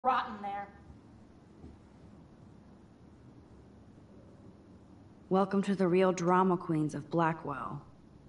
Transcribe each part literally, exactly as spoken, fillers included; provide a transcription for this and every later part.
rotten there. Welcome to the real drama queens of Blackwell.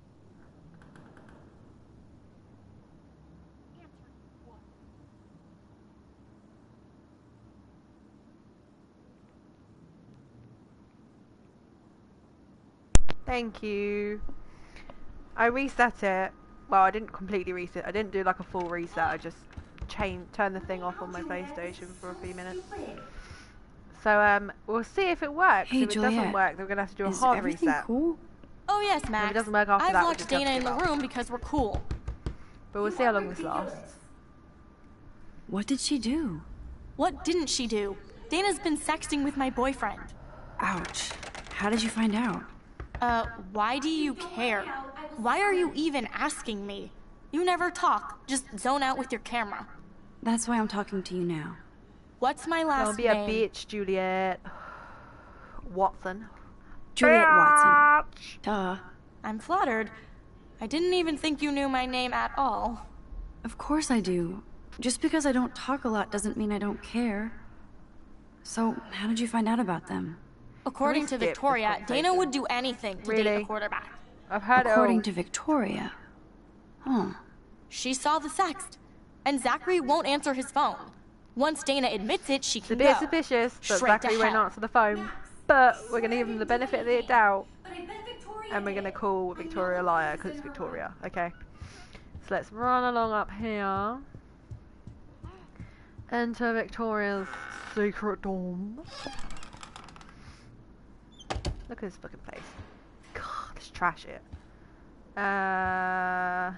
Thank you. I reset it. Well, I didn't completely reset. I didn't do like a full reset. I just chain turned the thing off on my PlayStation for a few minutes. So um, we'll see if it works. Hey, if it Juliet, doesn't work, then we're gonna have to do a is hard everything reset. Cool? Oh yes, Max. If it doesn't work after I've that, we'll locked just have to Dana in give the up. room because we're cool. But we'll see how long this lasts. What did she do? What didn't she do? Dana's been sexting with my boyfriend. Ouch. How did you find out? Uh, why do you care? Why are you even asking me? You never talk, just zone out with your camera. That's why I'm talking to you now. What's my last Don't be a name? bitch, Juliet. Watson. Juliet Watson. Duh. I'm flattered. I didn't even think you knew my name at all. Of course I do. Just because I don't talk a lot doesn't mean I don't care. So, how did you find out about them? According to skip this Victoria, Dana conversation? would do anything to date Really? a quarterback. I've heard According it to Victoria. Huh. She saw the sext, and Zachary won't answer his phone. Once Dana admits it, she It's a can bit go. suspicious that Straight to Zachary won't hell. answer the phone. But we're going to give him the benefit of the doubt. And we're going to call Victoria a liar because it's Victoria. Okay. So let's run along up here. Enter Victoria's secret dorm. Look at this fucking place. God, let's trash it. Uh,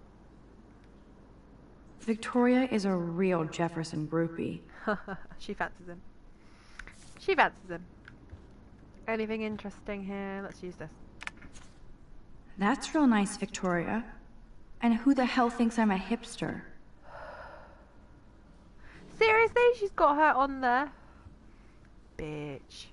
Victoria is a real Jefferson groupie. she fancies him. She fancies him. Anything interesting here? Let's use this. That's real nice, Victoria. And who the hell thinks I'm a hipster? Seriously? She's got her on there? Bitch.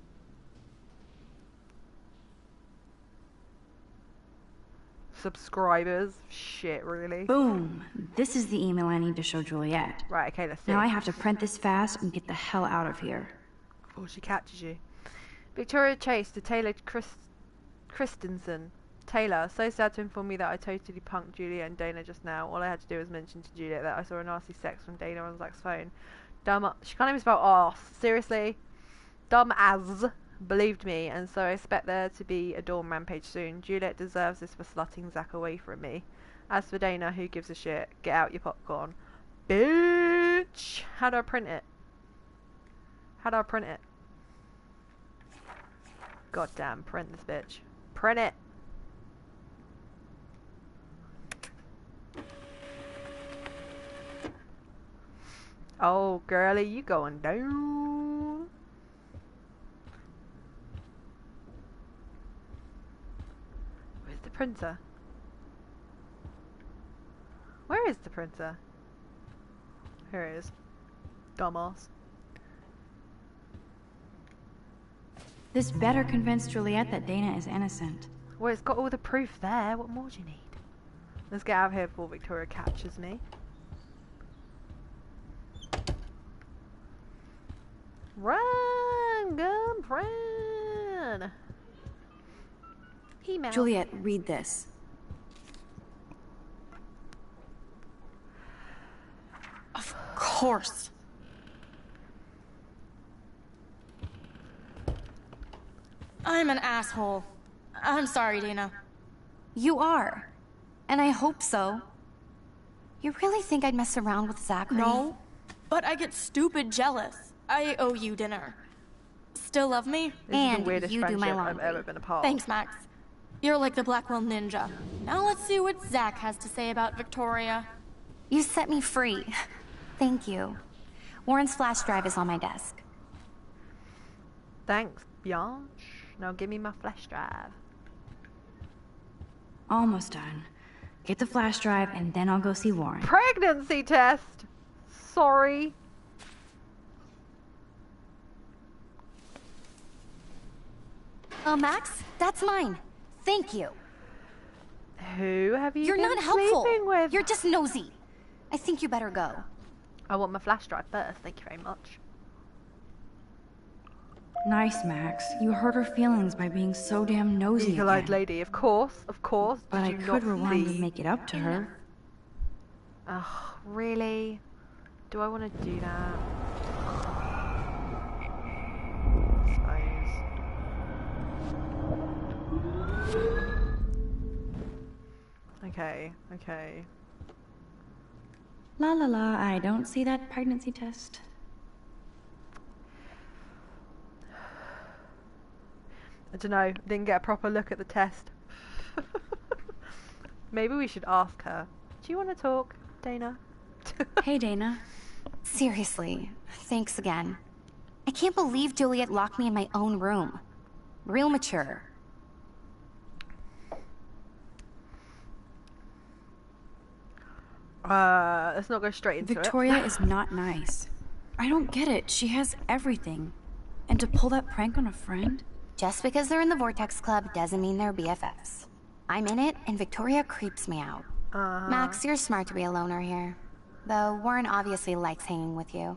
Subscribers? Shit, really? Boom. This is the email I need to show Juliet. Right, okay, let's see. Now I have to print this fast and get the hell out of here. Before she catches you. Victoria Chase to Taylor Chris Christensen. Taylor, so sad to inform me that I totally punked Juliet and Dana just now. All I had to do was mention to Juliet that I saw a nasty sex from Dana on Zach's phone. Dumb. She can't even spell arse. Seriously? Dumb as believed me, and so I expect there to be a dorm rampage soon. Juliet deserves this for slutting Zach away from me. As for Dana, who gives a shit? Get out your popcorn. Bitch! How do I print it? How do I print it? Goddamn, print this bitch. Print it! Oh, girlie, you going down. Where's the printer? Where is the printer? Here it is. Dumbass. This better convince Juliet that Dana is innocent. Well, it's got all the proof there. What more do you need? Let's get out of here before Victoria captures me. Run, Gump, run! Email. Juliet, read this. Of course. I'm an asshole. I'm sorry, Dana. You are. And I hope so. You really think I'd mess around with Zachary? No, but I get stupid jealous. I owe you dinner. Still love me? This is the And weirdest you do my friendship I've laundry. ever been a part of. Thanks, Max. You're like the Blackwell Ninja. Now let's see what Zach has to say about Victoria. You set me free. Thank you. Warren's flash drive is on my desk. Thanks, Bianche. Now give me my flash drive. Almost done. Get the flash drive and then I'll go see Warren. Pregnancy test! Sorry. Oh, Max, that's mine. Thank you. Who have you You're been not helpful. sleeping with? You're just nosy. I think you better go. I want my flash drive first, thank you very much. Nice, Max. You hurt her feelings by being so damn nosy Eagle-eyed again. lady, of course, of course. But Did I you could not rewind see? and make it up to her. Ugh, really? Do I want to do that? I suppose. Okay, okay. La la la, I don't see that pregnancy test. I don't know, didn't get a proper look at the test. Maybe we should ask her. Do you want to talk, Dana? Hey, Dana. Seriously, thanks again. I can't believe Juliet locked me in my own room. Real mature. Uh, let's not go straight into Victoria it. is not nice. I don't get it. She has everything. And to pull that prank on a friend? Just because they're in the Vortex Club doesn't mean they're B F Fs. I'm in it, and Victoria creeps me out. Uh-huh. Max, you're smart to be a loner here. Though Warren obviously likes hanging with you.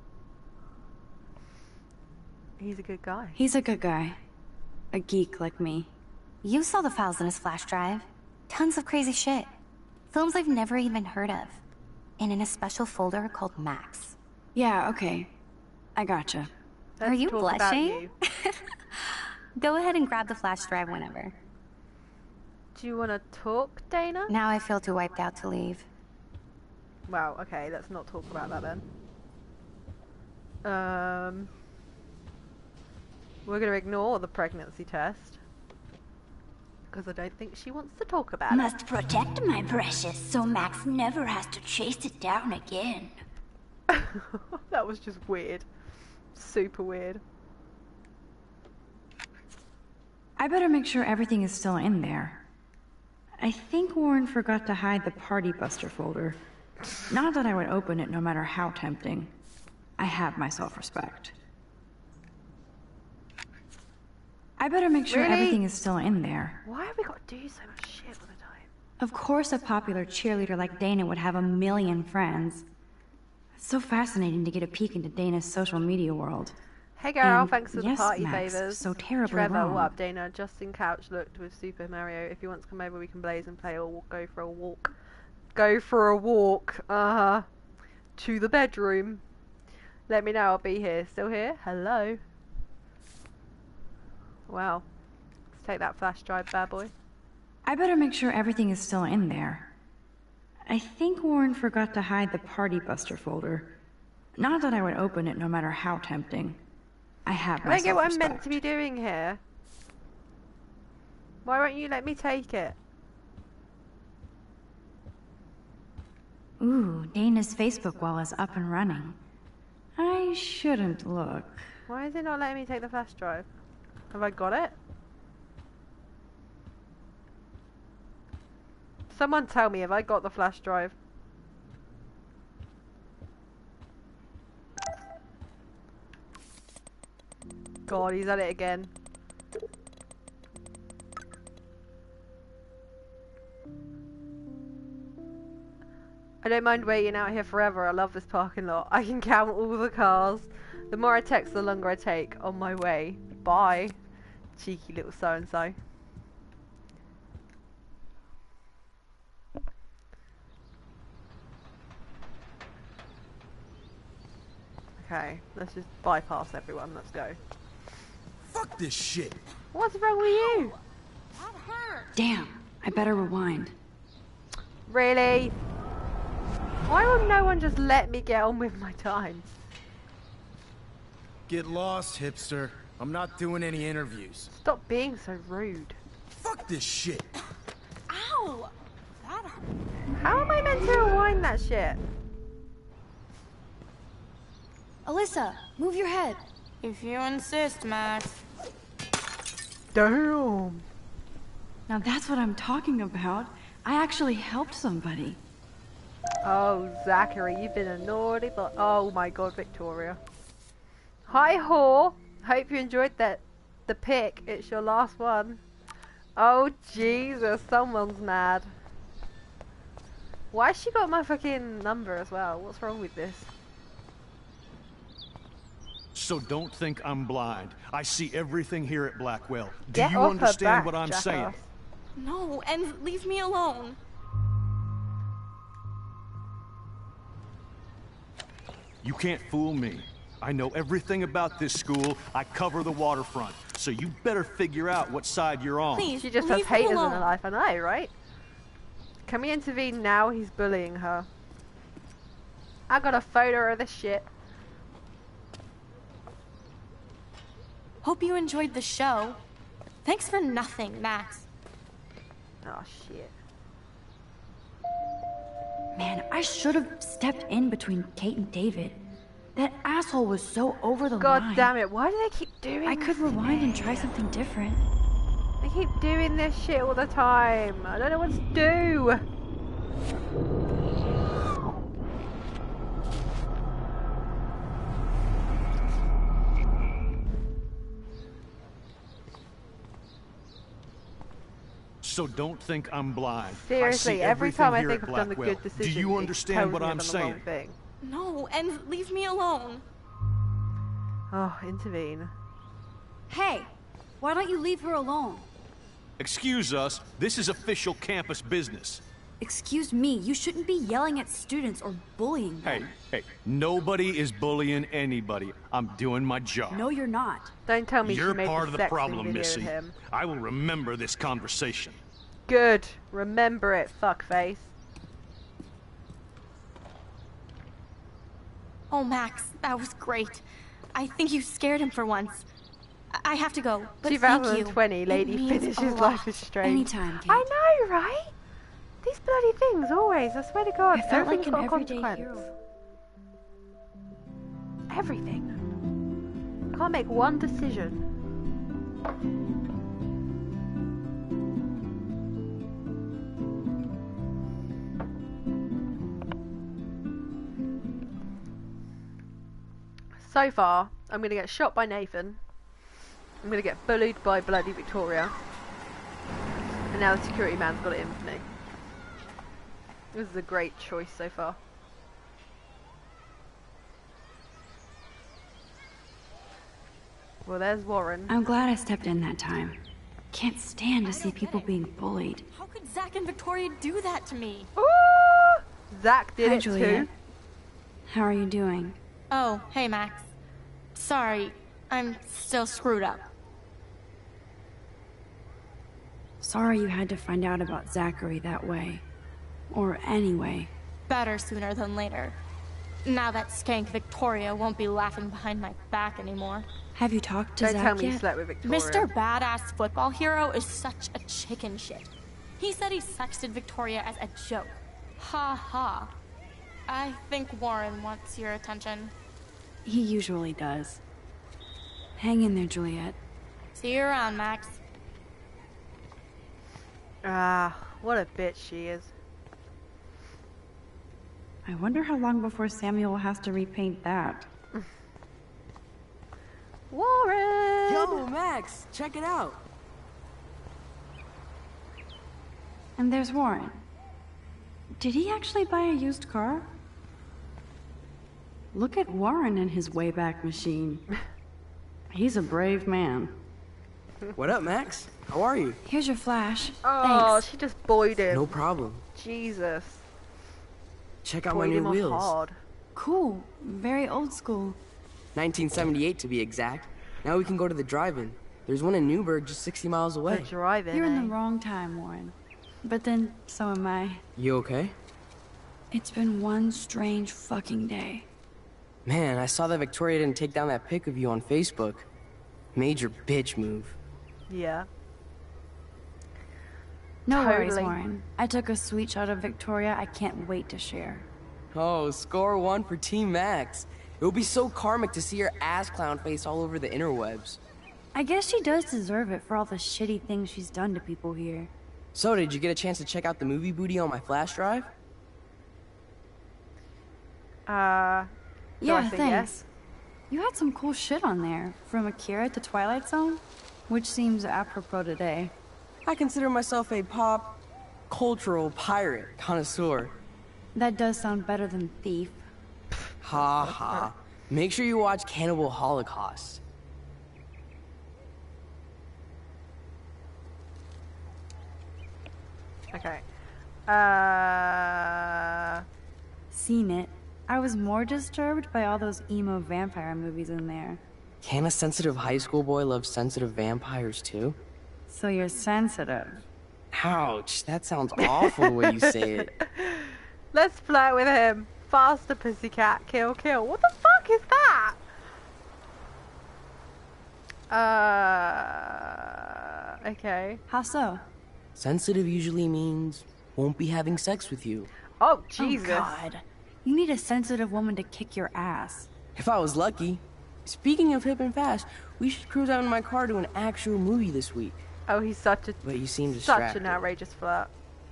He's a good guy. He's a good guy. A geek like me. You saw the files in his flash drive. Tons of crazy shit. Films I've never even heard of. And in a special folder called Max. Yeah, okay. I gotcha. Let's Are you talk about blushing? you. Go ahead and grab the flash drive whenever. Do you want to talk, Dana? Now I feel too wiped out to leave. Well, okay, let's not talk about that then. Um, we're going to ignore the pregnancy test. Because I don't think she wants to talk about Must protect my precious so Max never has to chase it down again. it. That was just weird. Super weird. I better make sure everything is still in there. I think Warren forgot to hide the Party Buster folder. Not that I would open it no matter how tempting. I have my self-respect. I better make sure Really? everything is still in there. Why have we got to do so much shit all the time? Of course a popular cheerleader like Dana would have a million friends. It's so fascinating to get a peek into Dana's social media world. Hey girl, And thanks for the yes, party Max, favors. so terribly Trevor, wrong. what up, Dana? Justin Couch looked with Super Mario. If you want to come over, we can blaze and play, or we'll go for a walk. Go for a walk. Uh huh. To the bedroom. Let me know. I'll be here. Still here? Hello. Wow. Let's take that flash drive, bad boy. I better make sure everything is still in there. I think Warren forgot to hide the Party Buster folder. Not that I would open it no matter how tempting. I have I my don't get what I'm meant to self-respect. be doing here. Why won't you let me take it? Ooh, Dana's Facebook wall is up and running. I shouldn't look. Why is it not letting me take the flash drive? Have I got it? Someone tell me, have I got the flash drive? God, he's at it again. I don't mind waiting out here forever. I love this parking lot. I can count all the cars. The more I text, the longer I take. On my way. Bye. Cheeky little so-and-so. Okay, let's just bypass everyone. Let's go. Fuck this shit. What's wrong with you? Damn, I better rewind. Really? Why will no one just let me get on with my time? Get lost, hipster. I'm not doing any interviews. Stop being so rude. Fuck this shit. Ow! That hurt. How am I meant to rewind that shit? Alyssa, move your head. If you insist, Max. Damn. Now that's what I'm talking about. I actually helped somebody. Oh, Zachary, you've been a naughty boy. Oh my god, Victoria. Hi, whore. Hope you enjoyed that. The pic. It's your last one. Oh, Jesus. Someone's mad. Why has she got my fucking number as well? What's wrong with this? So don't think I'm blind. I see everything here at Blackwell. Do Get you off her understand back, what I'm jackass. saying? No, and leave me alone. You can't fool me. I know everything about this school. I cover the waterfront. So you better figure out what side you're on. Please, She just has leave me haters in alone. her life, I know, right? Can we intervene now? He's bullying her. I got a photo of this shit. Hope you enjoyed the show. Thanks for nothing, Max. Oh shit. Man, I should have stepped in between Kate and David. That asshole was so over the God line. damn it, why do they keep doing I this could rewind thing? and try something different. They keep doing this shit all the time. I don't know what to do. So don't think I'm blind. Seriously, I see every everything time I here think at I've done the Blackwell. good decision, Do you it understand tells what me I'm I've done the wrong saying? thing. No, and leave me alone. Oh, intervene. Hey, why don't you leave her alone? Excuse us, this is official campus business. Excuse me, you shouldn't be yelling at students or bullying them. Hey, hey, nobody is bullying anybody. I'm doing my job. No, you're not. Don't tell me You're she made part the of the sexting problem, video Missy. of him. I will remember this conversation. Good. Remember it, fuckface. Oh, Max, that was great. I think you scared him for once. I I have to go, but thank you. twenty, It lady means finishes a Life lot. is Strange. Anytime, Kate. I know, right? These bloody things, always. I swear to God, I felt like everything's an got a everyday consequence. hero. Everything. I can't make one decision. So far, I'm going to get shot by Nathan. I'm going to get bullied by bloody Victoria. And now the security man's got it in for me. This is a great choice so far. Well, there's Warren. I'm glad I stepped in that time. Can't stand to see people being bullied. How could Zach and Victoria do that to me? Ooh! Zach did Hi, it Juliet. too. How are you doing? Oh, hey, Max. Sorry, I'm still screwed up. Sorry you had to find out about Zachary that way. Or anyway. Better sooner than later. Now that skank Victoria won't be laughing behind my back anymore. Have you talked to Don't Zach tell me you yet? slept with Victoria. Mister Badass Football Hero is such a chicken shit. He said he sexted Victoria as a joke. Ha ha. I think Warren wants your attention. He usually does. Hang in there, Juliet. See you around, Max. Ah, what a bitch she is. I wonder how long before Samuel has to repaint that. Warren! Yo, Max, check it out. And there's Warren. Did he actually buy a used car? Look at Warren and his Wayback Machine. He's a brave man. What up, Max? How are you? Here's your flash. Oh, Thanks. she just buoyed him. No problem. Jesus. Check out my Buoyed new him off wheels. hard. Cool. Very old school. nineteen seventy-eight to be exact. Now we can go to the drive-in. There's one in Newburgh just sixty miles For away. driving, You're in eh? the wrong time, Warren. But then, so am I. You okay? It's been one strange fucking day. Man, I saw that Victoria didn't take down that pic of you on Facebook. Major bitch move. Yeah. No worries, Totally. Warren. I took a sweet shot of Victoria I can't wait to share. Oh, score one for Team Max. It would be so karmic to see her ass clown face all over the interwebs. I guess she does deserve it for all the shitty things she's done to people here. So, did you get a chance to check out the movie booty on my flash drive? Uh, do I Yeah, say thanks. yes? You had some cool shit on there, from Akira to Twilight Zone, which seems apropos today. I consider myself a pop cultural pirate connoisseur. That does sound better than thief. Ha ha. Make sure you watch Cannibal Holocaust. Okay. Uh... Seen it. I was more disturbed by all those emo vampire movies in there. Can a sensitive high school boy love sensitive vampires too? So you're sensitive. Ouch, that sounds awful the way you say it. Let's flirt with him. Faster, pussycat. Kill, kill. What the fuck is that? Uh... Okay. How so? Sensitive usually means won't be having sex with you. Oh, Jesus. Oh, God. You need a sensitive woman to kick your ass. If I was lucky. Speaking of hip and fast, we should cruise out in my car to an actual movie this week. Oh, he's such a... But you seem such distracted. an outrageous flirt.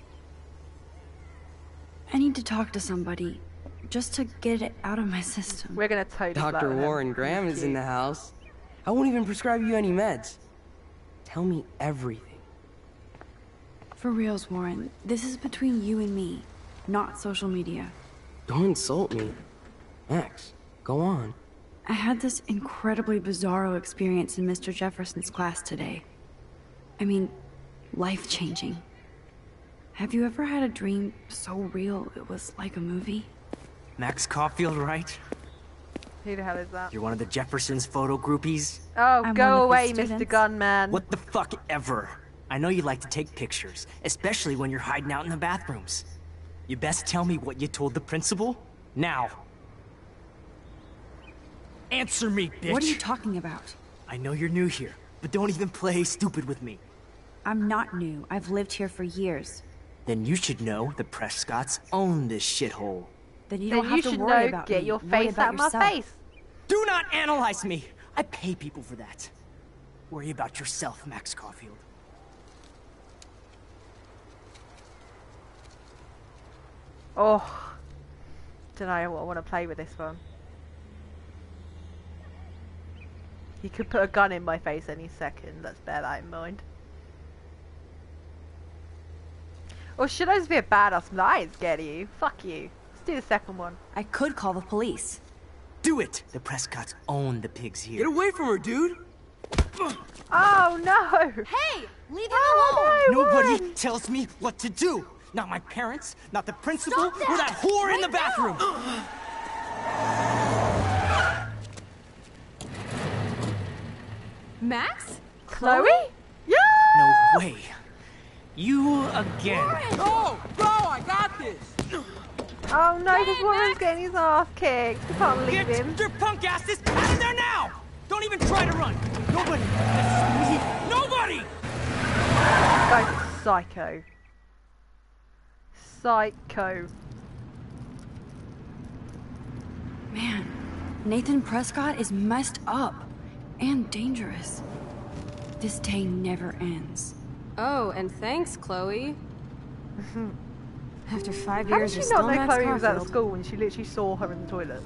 I need to talk to somebody. Just to get it out of my system. We're gonna totally flirt Doctor with him. Warren Graham is in the house. I won't even prescribe you any meds. Tell me everything. For reals, Warren. This is between you and me, not social media. Don't insult me. Max, go on. I had this incredibly bizarro experience in Mister Jefferson's class today. I mean, life-changing. Have you ever had a dream so real it was like a movie? Max Caulfield, right? Who the hell is that? You're one of the Jefferson's photo groupies? Oh, I'm go one of his away, Mister students. Gunman. What the fuck ever? I know you like to take pictures, especially when you're hiding out in the bathrooms. You best tell me what you told the principal, now. Answer me, bitch! What are you talking about? I know you're new here, but don't even play stupid with me. I'm not new. I've lived here for years. Then you should know the Prescotts own this shithole. Then you Then don't have you to should worry know, about get me. your Worry face about out of my yourself. face. Do not analyze me! I pay people for that. Worry about yourself, Max Caulfield. Oh. Don't know what I want to play with this one. He could put a gun in my face any second. Let's bear that in mind. Or should I just be a badass and I ain't scared of you? Fuck you. Let's do the second one. I could call the police. Do it! The Prescotts own the pigs here. Get away from her, dude! Oh no! Hey! Leave him Oh, alone! no, Nobody Warren! tells me what to do! Not my parents, not the principal, Stop that! or that whore in the Right bathroom! Max? Chloe? Yeah! No way. You again. Go! Go! I got this! Oh no, because Warren's getting his ass kicked. You can't leave Get him. your punk asses out of there now! Don't even try to run! Nobody! This is me. Nobody! Guy's psycho. Psycho. Man, Nathan Prescott is messed up. And dangerous. This day never ends. Oh, and thanks, Chloe. After five How years, did you're she still not know Max Chloe was at Caulfield. school when she literally saw her in the toilet?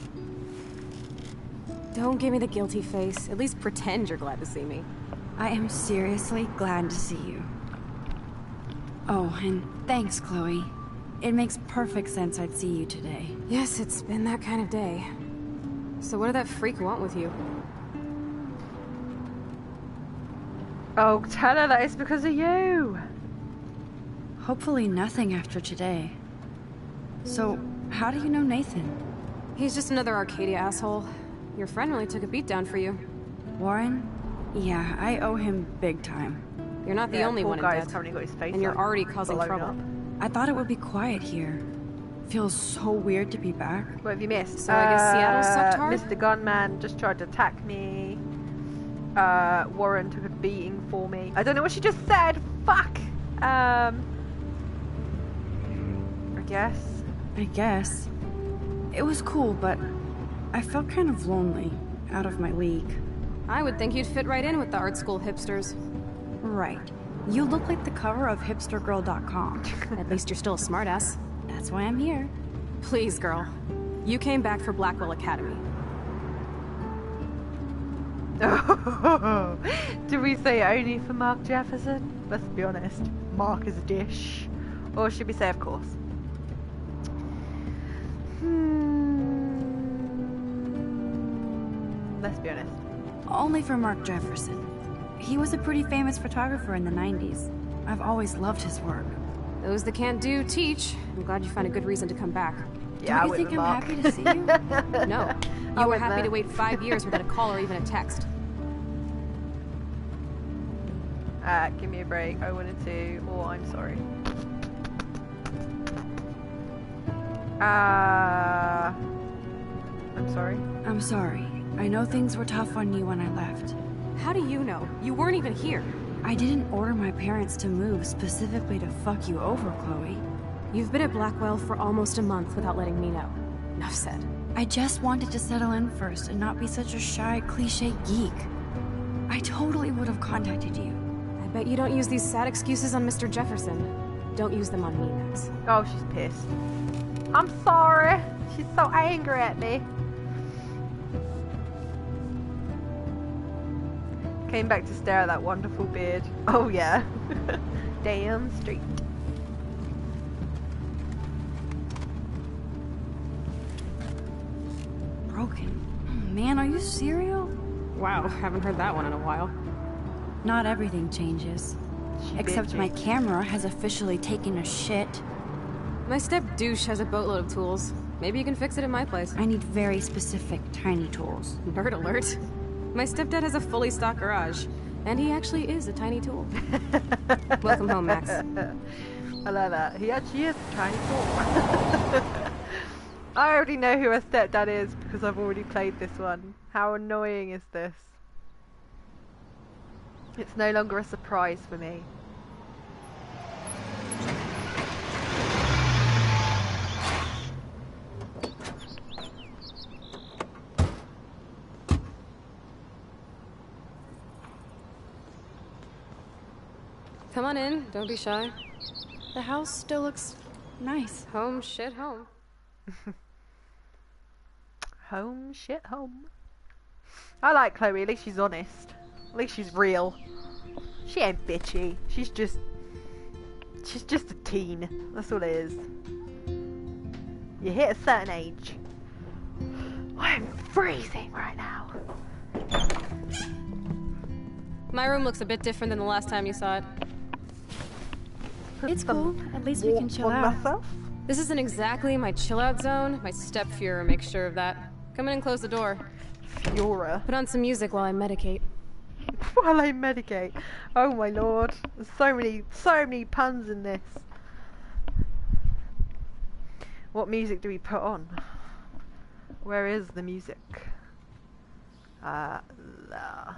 Don't give me the guilty face. At least pretend you're glad to see me. I am seriously glad to see you. Oh, and thanks, Chloe. It makes perfect sense I'd see you today. Yes, it's been that kind of day. So what did that freak want with you? Oh, tell her that it's because of you. Hopefully nothing after today. So, how do you know Nathan? He's just another Arcadia asshole. Your friend really took a beat down for you. Warren? Yeah, I owe him big time. You're not the Yeah, only poor one in guy's debt. currently got his face And you're like already causing blown trouble. up. I thought it would be quiet here. Feels so weird to be back. What have you missed? So I guess Seattle sucked Uh, hard? Mister Gunman just tried to attack me. Uh, Warren took a beating for me. I don't know what she just said. Fuck. Um. I guess. I guess. It was cool, but I felt kind of lonely, out of my league. I would think you'd fit right in with the art school hipsters. Right. You look like the cover of hipster girl dot com. At least you're still a smartass. That's why I'm here. Please, girl. You came back for Blackwell Academy. Do we say only for Mark Jefferson? Let's be honest. Mark is a dish. Or should we say of course? Hmm. Let's be honest. Only for Mark Jefferson. He was a pretty famous photographer in the nineties. I've always loved his work. Those that can't do, teach. I'm glad you find a good reason to come back. Yeah, Don't you think I'm Mark. happy to see you? No. I You were went happy there. to wait five years without a call or even a text. Uh, give me a break. I wanted to. Oh, I'm sorry. Uh, I'm sorry. I'm sorry. I know things were tough on you when I left. How do you know? You weren't even here. I didn't order my parents to move specifically to fuck you over, Chloe. You've been at Blackwell for almost a month without letting me know. Enough said. I just wanted to settle in first and not be such a shy, cliche geek. I totally would have contacted you. I bet you don't use these sad excuses on Mister Jefferson. Don't use them on me, Max. Oh, she's pissed. I'm sorry. She's so angry at me. Came back to stare at that wonderful beard. Oh yeah. Damn straight. Broken. Man, are you serial? Wow, haven't heard that one in a while. Not everything changes. She Except bitchy. my camera has officially taken a shit. My step douche has a boatload of tools. Maybe you can fix it at my place. I need very specific, tiny tools. Nerd alert. My stepdad has a fully stocked garage, and he actually is a tiny tool. Welcome home, Max. I love that. He actually is a tiny tool. I already know who her stepdad is because I've already played this one. How annoying is this? It's no longer a surprise for me. Come on in, don't be shy. The house still looks nice. Home, shit, home. Home, shit, home. I like Chloe, at least she's honest. At least she's real. She ain't bitchy. She's just... She's just a teen. That's all it is. You hit a certain age. I'm freezing right now. My room looks a bit different than the last time you saw it. It's cool. At least we can chill On out. myself? This isn't exactly my chill-out zone. My step-Fuhrer makes sure of that. Come in and close the door. Fiora. Put on some music while I medicate. While I medicate. Oh my lord. There's so many, so many puns in this. What music do we put on? Where is the music? Uh, la.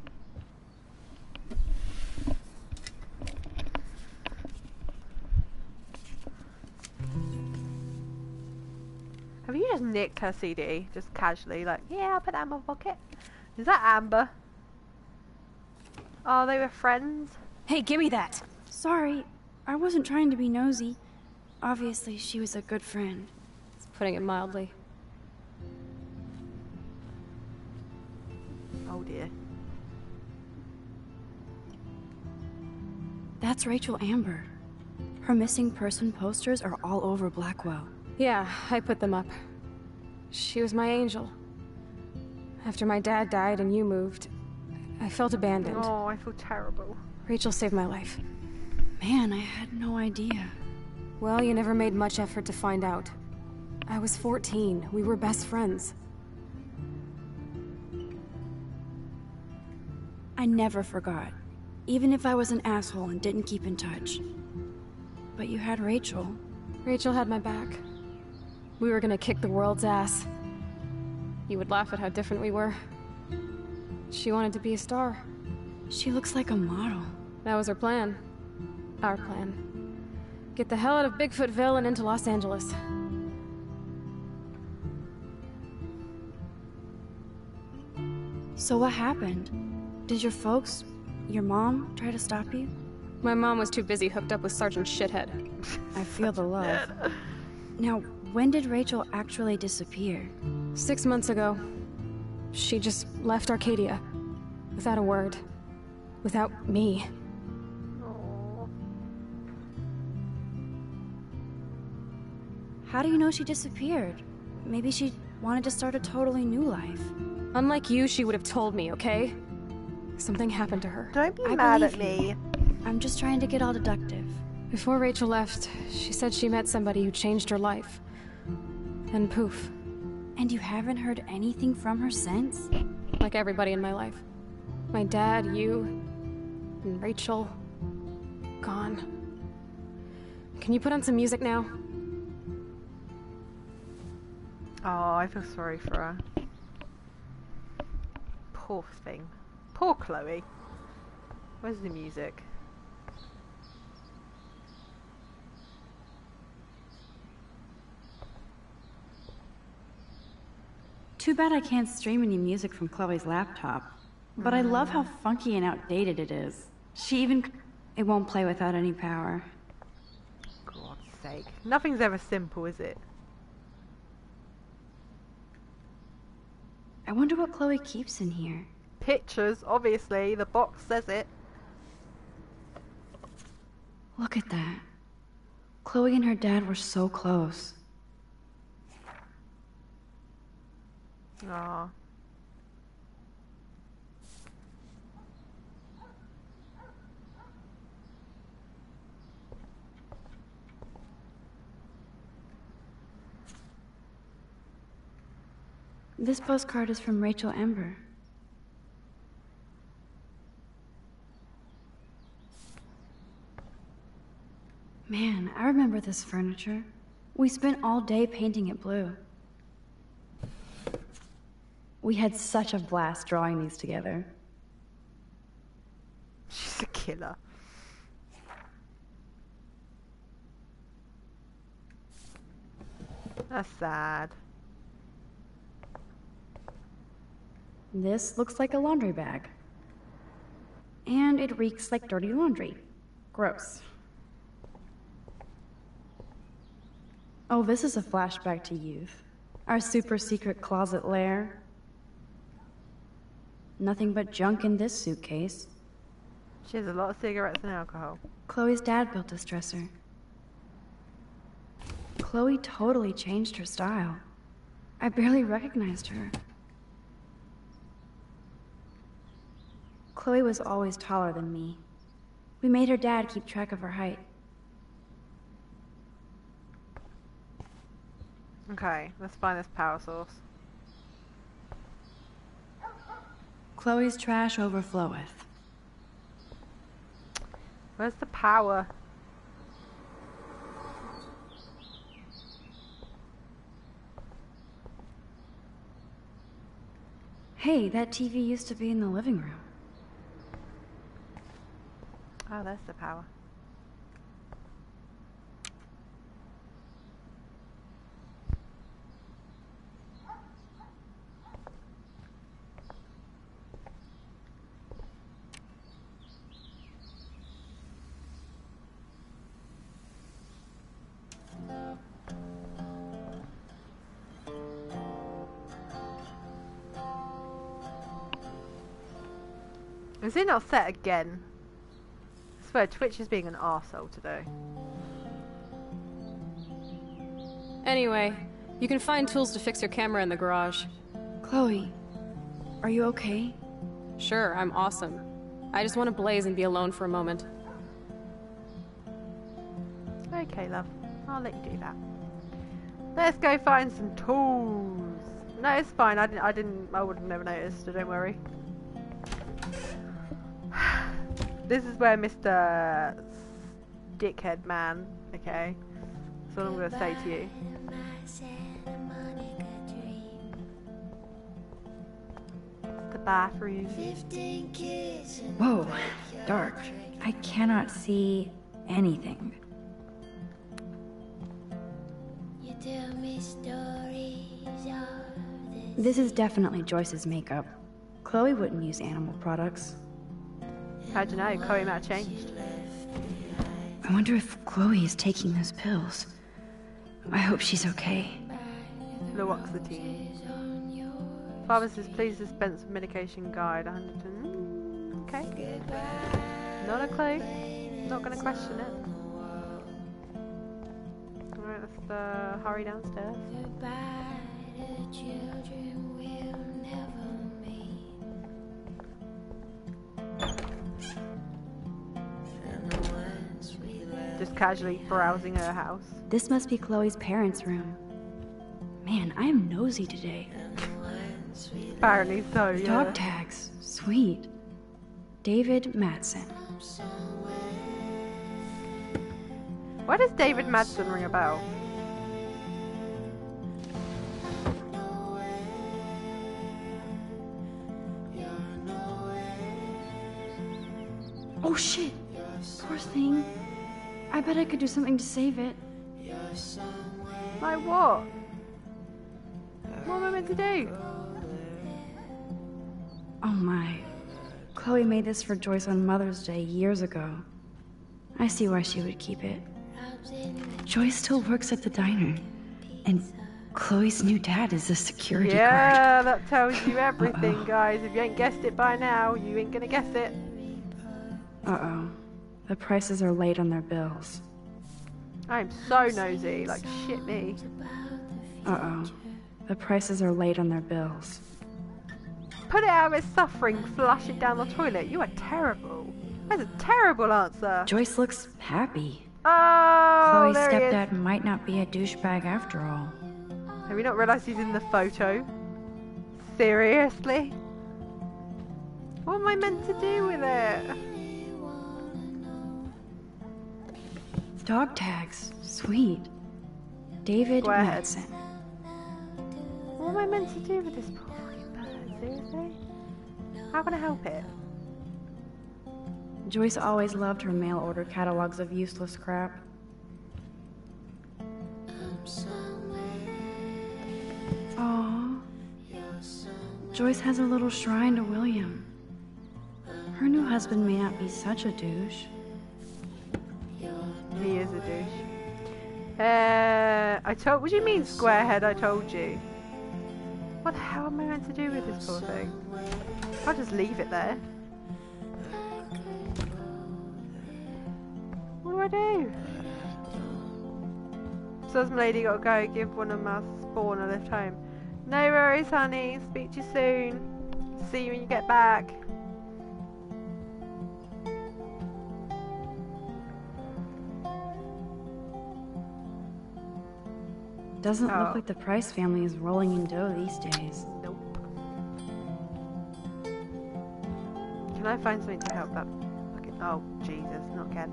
Have you just nicked her C D? Just casually, like, yeah, I'll put that in my pocket. Is that Amber? Oh, they were friends? Hey, give me that! Sorry, I wasn't trying to be nosy. Obviously, she was a good friend. It's putting it mildly. Oh dear. That's Rachel Amber. Her missing person posters are all over Blackwell. Yeah, I put them up. She was my angel. After my dad died and you moved, I felt abandoned. Oh, I feel terrible. Rachel saved my life. Man, I had no idea. Well, you never made much effort to find out. I was fourteen. We were best friends. I never forgot. Even if I was an asshole and didn't keep in touch. But you had Rachel. Rachel had my back. We were gonna kick the world's ass. You would laugh at how different we were. She wanted to be a star. She looks like a model. That was her plan. Our plan. Get the hell out of Bigfootville and into Los Angeles. So what happened? Did your folks, your mom, try to stop you? My mom was too busy hooked up with Sergeant Shithead. I feel the love. Now, when did Rachel actually disappear? Six months ago. She just left Arcadia. Without a word. Without me. How do you know she disappeared? maybe she wanted to start a totally new life. Unlike you, she would have told me, okay? Something happened to her. Don't be I mad at believe me. you. I'm just trying to get all deductive. Before Rachel left, she said she met somebody who changed her life. And poof. And you haven't heard anything from her since? Like everybody in my life. My dad, you, and Rachel. Gone. Can you put on some music now? Oh, I feel sorry for her. Poor thing. Poor Chloe. Where's the music? Too bad I can't stream any music from Chloe's laptop. But I love how funky and outdated it is. She even... It won't play without any power. God's sake. Nothing's ever simple, is it? I wonder what Chloe keeps in here. Pictures, obviously. The box says it. Look at that. Chloe and her dad were so close. Aww. This postcard is from Rachel Ember. Man, I remember this furniture. We spent all day painting it blue. We had such a blast drawing these together. She's a killer. That's sad. This looks like a laundry bag. And it reeks like dirty laundry. Gross. Oh, this is a flashback to youth. Our super secret closet lair. Nothing but junk in this suitcase. She has a lot of cigarettes and alcohol. Chloe's dad built this dresser. Chloe totally changed her style. I barely recognized her. Chloe was always taller than me. We made her dad keep track of her height. Okay, let's find this power source. Chloe's trash overfloweth. Where's the power? Hey, that T V used to be in the living room. Oh, there's the power. Is it not set again? I swear Twitch is being an arsehole today. Anyway, you can find tools to fix your camera in the garage. Chloe, are you okay? Sure, I'm awesome. I just want to blaze and be alone for a moment. Okay, love. I'll let you do that. Let's go find some tools. No, it's fine. I didn't. I didn't. I would have never noticed. So don't worry. This is where Mister Dickhead Man. Okay, that's what I'm gonna say to you. The bathroom. Whoa, dark. I cannot see anything. This is definitely Joyce's makeup. Chloe wouldn't use animal products. How'd you know? Chloe might have changed. I wonder if Chloe is taking those pills. I hope she's okay. Fluoxetine. Pharmacist, please dispense medication guide. one hundred. Mm, okay. Not a clue. Not gonna question it. Alright, let's uh, hurry downstairs. Just casually browsing her house. This must be Chloe's parents' room. Man, I am nosy today. Apparently so, yeah. Dog tags. Sweet. David Madsen. Why does David Madsen ring a bell? Oh shit! Poor thing. I bet I could do something to save it. Like what? What am I meant to do? Oh my. Chloe made this for Joyce on Mother's Day years ago. I see why she would keep it. Joyce still works at the diner. And Chloe's new dad is a security guard. Yeah, that tells you everything, Uh-oh. guys. If you ain't guessed it by now, you ain't gonna guess it. Uh-oh. The prices are late on their bills. I'm so nosy, like shit me. Uh-oh. The prices are late on their bills. Put it out of its suffering, flush it down the toilet. You are terrible. That's a terrible answer. Joyce looks happy. Oh, Chloe's there he is. stepdad might not be a douchebag after all. Have you not realised he's in the photo? Seriously? What am I meant to do with it? Dog tags. Sweet. David Squarehead. Madsen. What am I meant to do with this poor fucking bird? Seriously? How can I help it? Joyce always loved her mail order catalogs of useless crap. Aww. Joyce has a little shrine to William. Her new husband may not be such a douche. He is a douche. Uh, I told. What do you mean, squarehead? I told you. What the hell am I meant to do with this poor thing? I'll just leave it there. What do I do? So my lady gotta go give one of my spawn a lift home. No worries, honey. Speak to you soon. See you when you get back. Doesn't Oh. look like the Price family is rolling in dough these days. Nope. Can I find something to help that? Okay. Oh, Jesus, not again.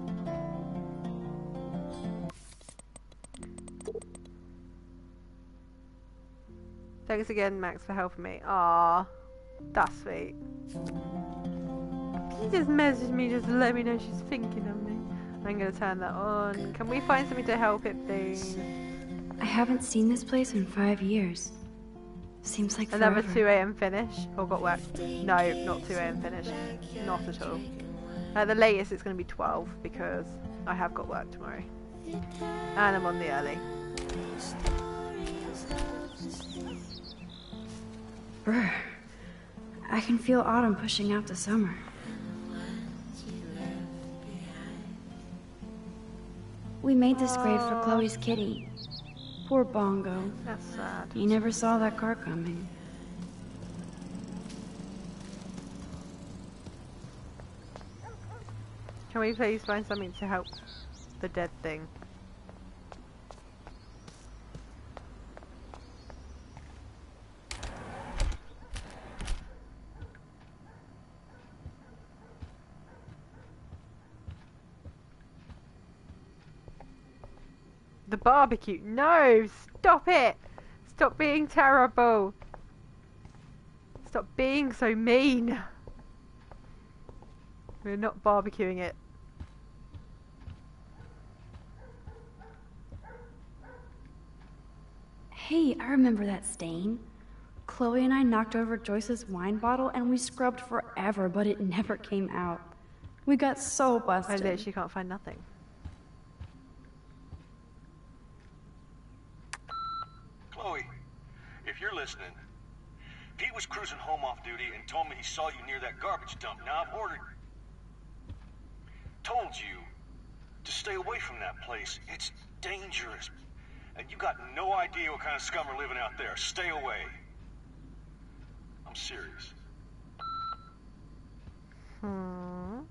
Thanks again, Max, for helping me. Aww, that's sweet. She just messaged me just to let me know she's thinking of me. I'm gonna turn that on. Can we find something to help it, please? I haven't seen this place in five years. Seems like Another forever. two A M finish? Or got work? No, not two A M finish. Not at all. At the latest it's going to be twelve because I have got work tomorrow. And I'm on the early. Brr. I can feel autumn pushing out the summer. We made this grave for Chloe's kitty. Poor Bongo. That's sad. He never saw that car coming. Can we please find something to help the dead thing? The barbecue. No! Stop it! Stop being terrible! Stop being so mean! We're not barbecuing it. Hey, I remember that stain. Chloe and I knocked over Joyce's wine bottle and we scrubbed forever, but it never came out. We got so I busted. literally can't find nothing. Chloe, if you're listening, Pete was cruising home off duty and told me he saw you near that garbage dump. Now I've ordered... Told you to stay away from that place. It's dangerous. And you got no idea what kind of scum are living out there. Stay away. I'm serious. Hmm.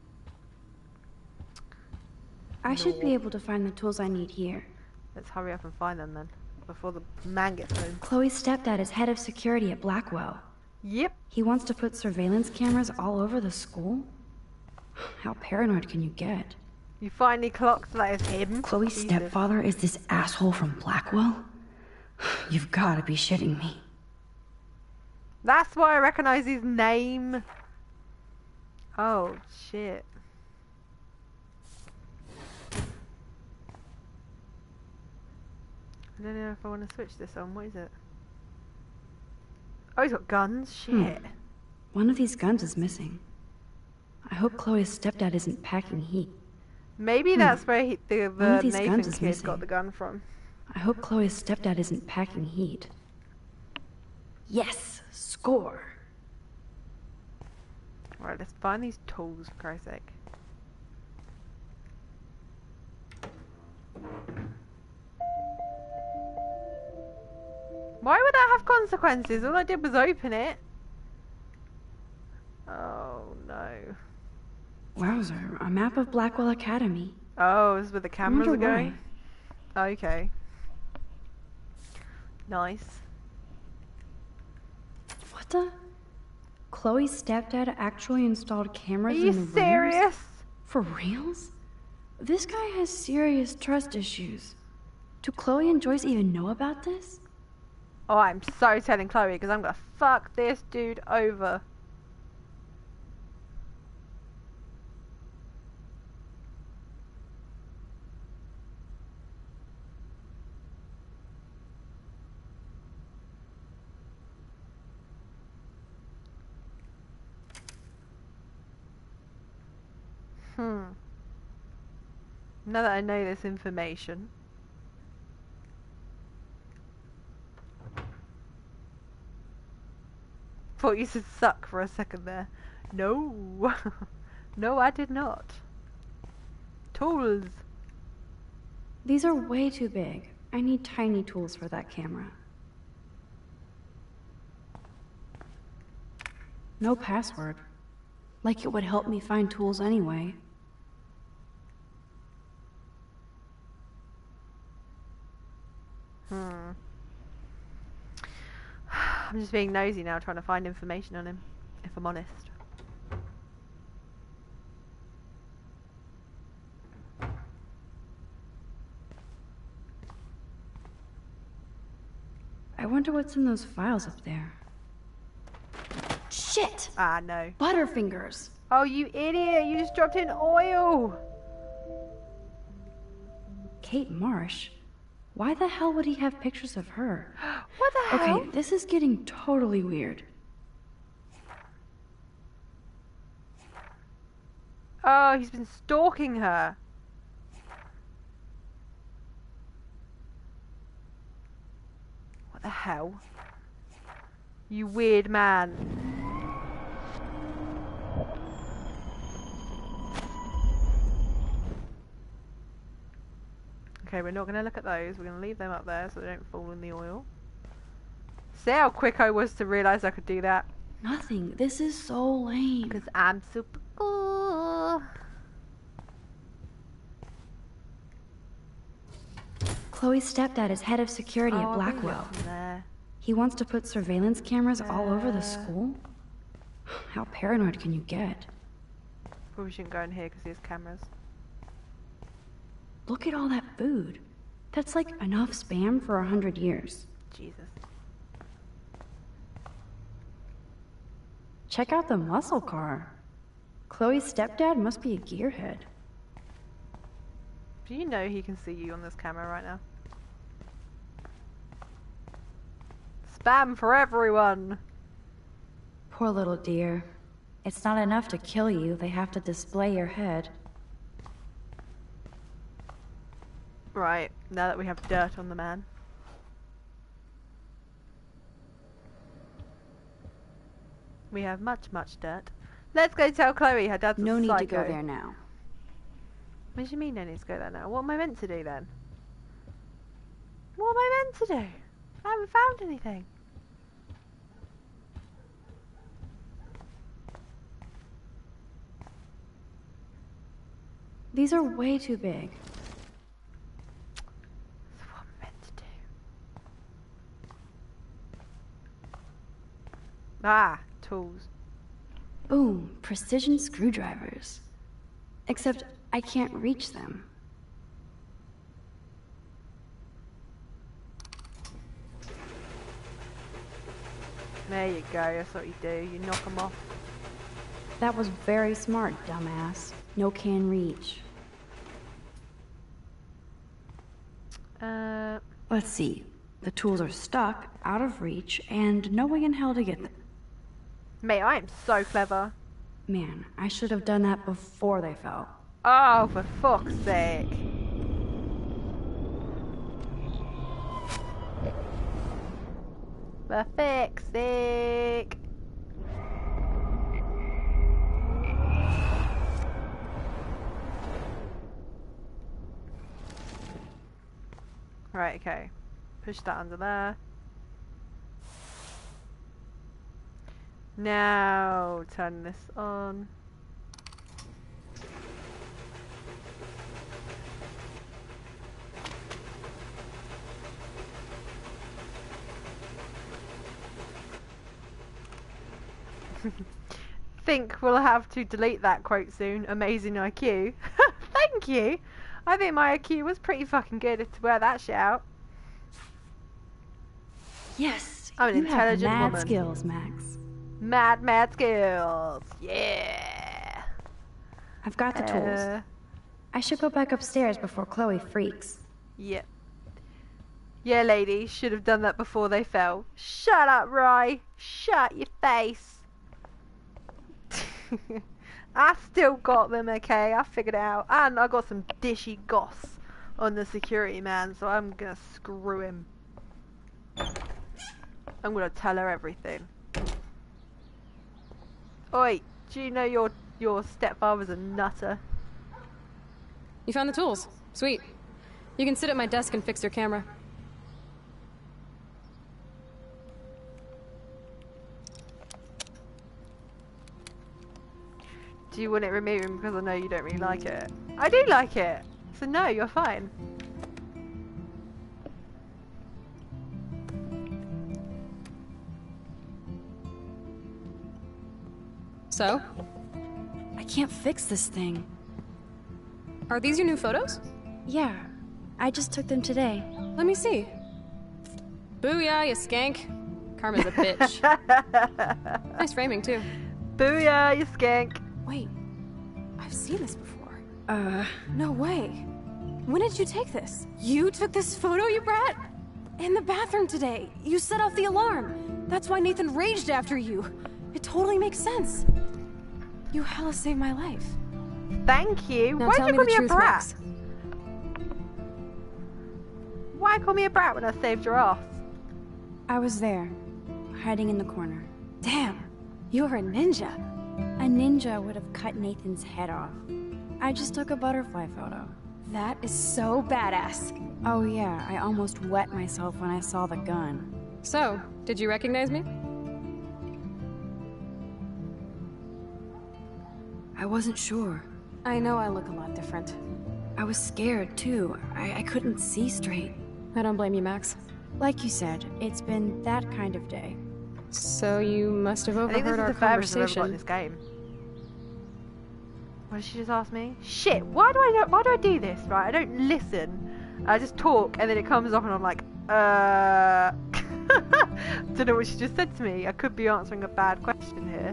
I should be able to find the tools I need here. Let's hurry up and find them then, before the man gets home. Chloe's stepdad is head of security at Blackwell. Yep. He wants to put surveillance cameras all over the school? How paranoid can you get? You finally clocked that it's him? Chloe's Jesus. stepfather is this asshole from Blackwell? You've gotta be shitting me. That's why I recognize his name. Oh, shit. I don't know if I want to switch this on. What is it? Oh, he's got guns? Shit. Hmm. One of these guns is missing. I hope Chloe's stepdad isn't packing heat. Maybe Hmm. that's where he, the, One of the these Nathan guns is kid missing. got the gun from. I hope Chloe's stepdad isn't packing heat. Yes! Score! Right, let's find these tools, for Christ's sake. Why would that have consequences? All I did was open it. Oh no. Wowzer, a map of Blackwell Academy. Oh, this is where the cameras are wonder going? Okay. Nice. What the? Chloe's stepdad actually installed cameras Are you in the rooms? serious? For reals? This guy has serious trust issues. Do Chloe and Joyce even know about this? Oh, I'm so telling Chloe because I'm gonna fuck this dude over. Hmm. Now that I know this information. Thought you said suck for a second there. No. No, I did not. Tools. These are way too big. I need tiny tools for that camera. No password. Like it would help me find tools anyway. Hmm. I'm just being nosy now, trying to find information on him, if I'm honest. I wonder what's in those files up there. Shit! Ah, no. Butterfingers! Oh, you idiot! You just dropped in oil! Kate Marsh? Why the hell would he have pictures of her? What the hell? Okay, this is getting totally weird. Oh, he's been stalking her. What the hell? You weird man. Okay, we're not going to look at those. We're going to leave them up there so they don't fall in the oil. See how quick I was to realise I could do that? Nothing. This is so lame. Because I'm super cool. Chloe's stepdad is head of security Oh, at I'll bring it Blackwell. from there. He wants to put surveillance cameras all over the Uh. school? How paranoid can you get? Probably shouldn't go in here because there's cameras. Look at all that food. That's like enough spam for a hundred years. Jesus. Check out the muscle car. Chloe's stepdad must be a gearhead. Do you know he can see you on this camera right now? Spam for everyone! Poor little dear. It's not enough to kill you, they have to display your head. Right, now that we have dirt on the man. We have much, much dirt. Let's go tell Chloe her dad's a No need psycho. to go there now. What do you mean no need to go there now? What am I meant to do then? What am I meant to do? I haven't found anything. These are way too big. That's what I'm meant to do. Ah, tools. Boom, precision screwdrivers. Except I can't reach them. There you go, that's what you do. You knock them off. That was very smart, dumbass. No can reach. Uh, Let's see. The tools are stuck, out of reach, and no way in hell to get them. mate, I am so clever. Man, I should have done that before they fell. Oh, for fuck's sake. For fuck's sake. Right, okay. Push that under there. Now, turn this on. Think we'll have to delete that quote soon. Amazing I Q. Thank you. I think my I Q was pretty fucking good to wear that shit out. Yes, I'm an you intelligent have mad woman. skills, Max. Mad, mad skills. Yeah. I've got the Uh, tools. I should go back upstairs before Chloe freaks. Yep. Yeah, lady, should have done that before they fell. Shut up, Rye. Shut your face. I still got them, okay? I figured it out. And I got some dishy goss on the security man, so I'm gonna screw him. I'm gonna tell her everything. Oi, do you know your your stepfather's a nutter? You found the tools. Sweet. You can sit at my desk and fix your camera. Do you want it removing because I know you don't really like it? I do like it! So no, you're fine. So? I can't fix this thing. Are these your new photos? Yeah, I just took them today. Let me see. Booyah, you skank. Karma's a bitch. Nice framing, too. Booyah, you skank. Wait, I've seen this before. Uh... No way. When did you take this? You took this photo, you brat? In the bathroom today. You set off the alarm. That's why Nathan raged after you. It totally makes sense. You hella saved my life. Thank you. Now Why'd tell you me call the me a truth, brat? Max. Why call me a brat when I saved your ass? I was there, hiding in the corner. Damn, you were a ninja. A ninja would have cut Nathan's head off. I just took a butterfly photo. That is so badass. Oh yeah, I almost wet myself when I saw the gun. So, did you recognize me? I wasn't sure. I know I look a lot different. I was scared too. I, I couldn't see straight. I don't blame you, Max. Like you said, it's been that kind of day. So you must have I think this overheard is our the furthest I've ever got in conversation. this game. What did she just ask me? Shit! Why do I not, why do I do this? Right, I don't listen. I just talk, and then it comes off, and I'm like, uh. Don't know what she just said to me. I could be answering a bad question here.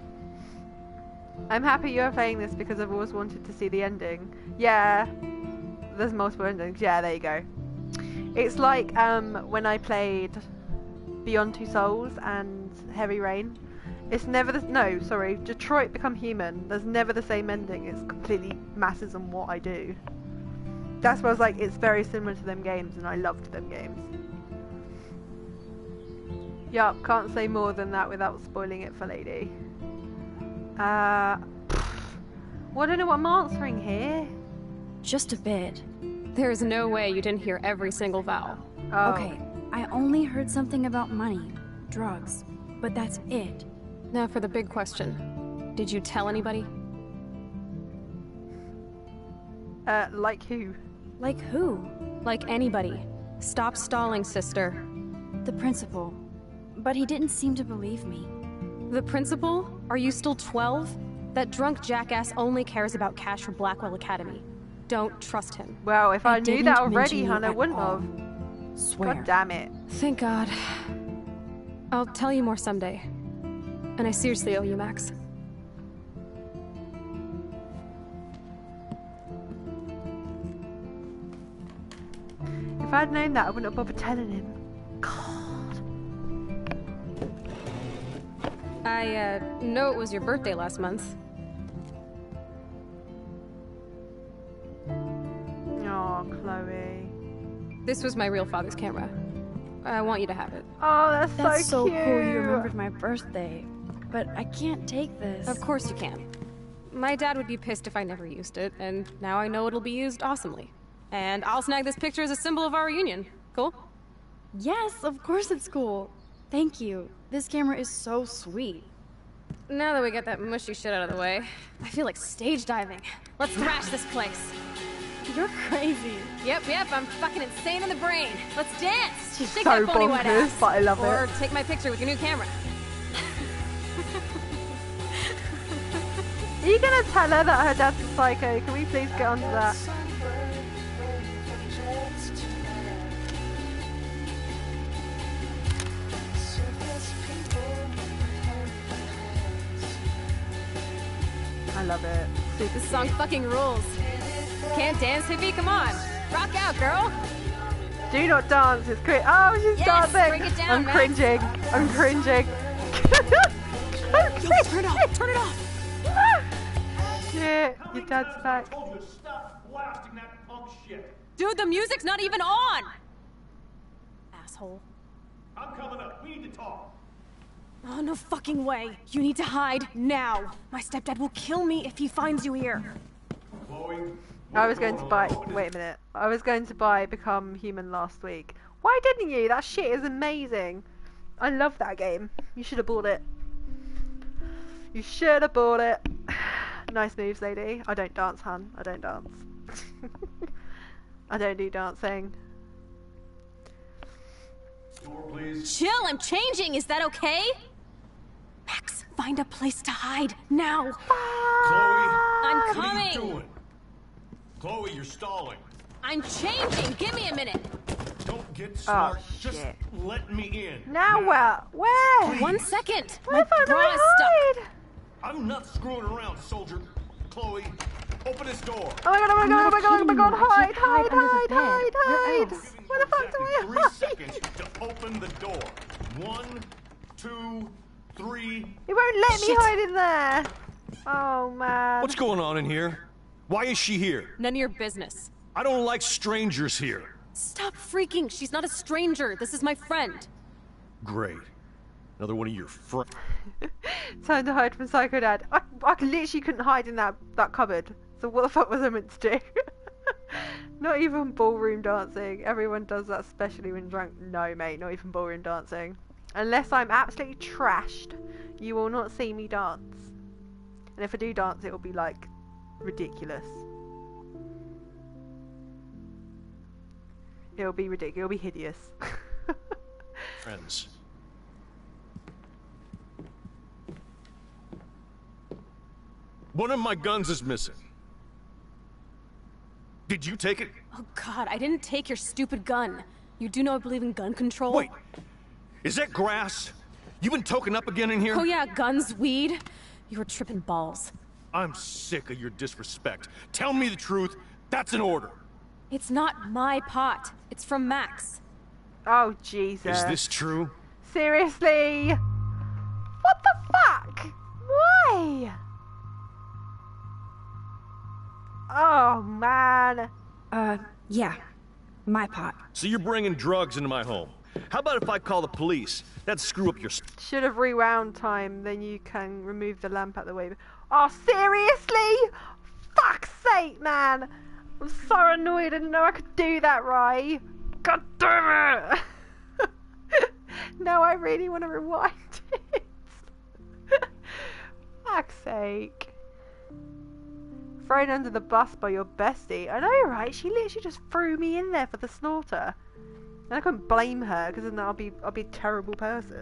I'm happy you're playing this because I've always wanted to see the ending. Yeah, there's multiple endings. Yeah, there you go. It's like um when I played Beyond Two Souls and Heavy Rain. It's never the no, sorry, Detroit Become Human. There's never the same ending. It's completely masses on what I do. That's why I was like, it's very similar to them games, and I loved them games. Yup, can't say more than that without spoiling it for Lady. Uh, well, I don't know what I'm answering here. Just a bit. There's no way you didn't hear every single vowel. Oh. Okay, I only heard something about money, drugs, but that's it. Now for the big question. Did you tell anybody? Uh, like who? Like who? Like anybody. Stop stalling, sister. The principal. But he didn't seem to believe me. The principal? Are you still twelve? That drunk jackass only cares about cash for Blackwell Academy. Don't trust him. Well, if I, I knew that didn't already, mention you Hannah, at wouldn't all. have. Swear. God damn it. Thank God. I'll tell you more someday. And I seriously owe you, Max. If I'd known that, I wouldn't have bothered telling him. God. I, uh, know it was your birthday last month. Oh, Chloe. This was my real father's camera. I want you to have it. Oh, that's, That's so, so cute. cool you remembered my birthday. But I can't take this. Of course you can. My dad would be pissed if I never used it, and now I know it'll be used awesomely. And I'll snag this picture as a symbol of our reunion. Cool? Yes, of course it's cool. Thank you. This camera is so sweet. Now that we got that mushy shit out of the way, I feel like stage diving. Let's thrash this place. You're crazy. Yep, yep, I'm fucking insane in the brain. Let's dance. She's Shake so that phony white bonkers, ass. but I love or it. Or take my picture with your new camera. Are you gonna tell her that her dad's a psycho? Can we please get onto that? I love it. Super This song cute. fucking rules. Can't dance, hippie? Come on. Rock out, girl. Do not dance. It's cringe. Oh, she's Yes, dancing. break it down, I'm Max. cringing. I'm cringing. Yo, turn it off. Turn it off. Shit, your dad's back. Dude, the music's not even on. Asshole. I'm coming up. We need to talk. Oh, no fucking way. You need to hide now. My stepdad will kill me if he finds you here. Chloe. I was going to buy. Wait a minute. I was going to buy Become Human last week. Why didn't you? That shit is amazing. I love that game. You should have bought it. You should have bought it. Nice moves, lady. I don't dance, hun. I don't dance. I don't do dancing. Door, please. Chill, I'm changing. Is that okay? Max, find a place to hide now. Chloe. I'm What are you coming. doing? Chloe, you're stalling. I'm changing. Give me a minute. Don't get smart. Oh, Just shit. let me in. Now where? Where? One second. Where My the fuck do bra I is stuck. hide? I'm not screwing around, soldier. Chloe, open this door. Oh my god, oh my I'm god, oh not my god, oh my kidding god, you. I hide, can't hide hide, under the hide, bed. hide, Where hide. else? Where the fuck do I Exactly three hide? seconds to open the door. One, two, three. It won't let me Shit. hide in there. Oh man. What's going on in here? Why is she here? None of your business. I don't like strangers here. Stop freaking. She's not a stranger. This is my friend. Great. Another one of your friends. Time to hide from Psycho Dad. I, I literally couldn't hide in that, that cupboard. So what the fuck was I meant to do? Not even ballroom dancing. Everyone does that, especially when drunk. No, mate, not even ballroom dancing. Unless I'm absolutely trashed, you will not see me dance. And if I do dance, it will be like ridiculous. It'll be ridiculous. It'll be hideous. Friends. One of my guns is missing. Did you take it? Oh god, I didn't take your stupid gun. You do know I believe in gun control? Wait. Is that grass? You been token up again in here? Oh yeah, guns, weed. You were tripping balls. I'm sick of your disrespect. Tell me the truth. That's an order. It's not my pot. It's from Max. Oh, Jesus. Is this true? Seriously? What the fuck? Why? Oh, man. Uh, yeah. My pot. So you're bringing drugs into my home. How about if I call the police? That'd screw up your... Should have rewound time, then you can remove the lamp out the way. Oh, seriously? Fuck's sake, man. I'm so annoyed. I didn't know I could do that, right? God damn it! Now I really want to rewind it. Fuck's sake. Thrown under the bus by your bestie. I know, right? She literally just threw me in there for the slaughter. And I couldn't blame her, because then I'll be, I'll be a terrible person.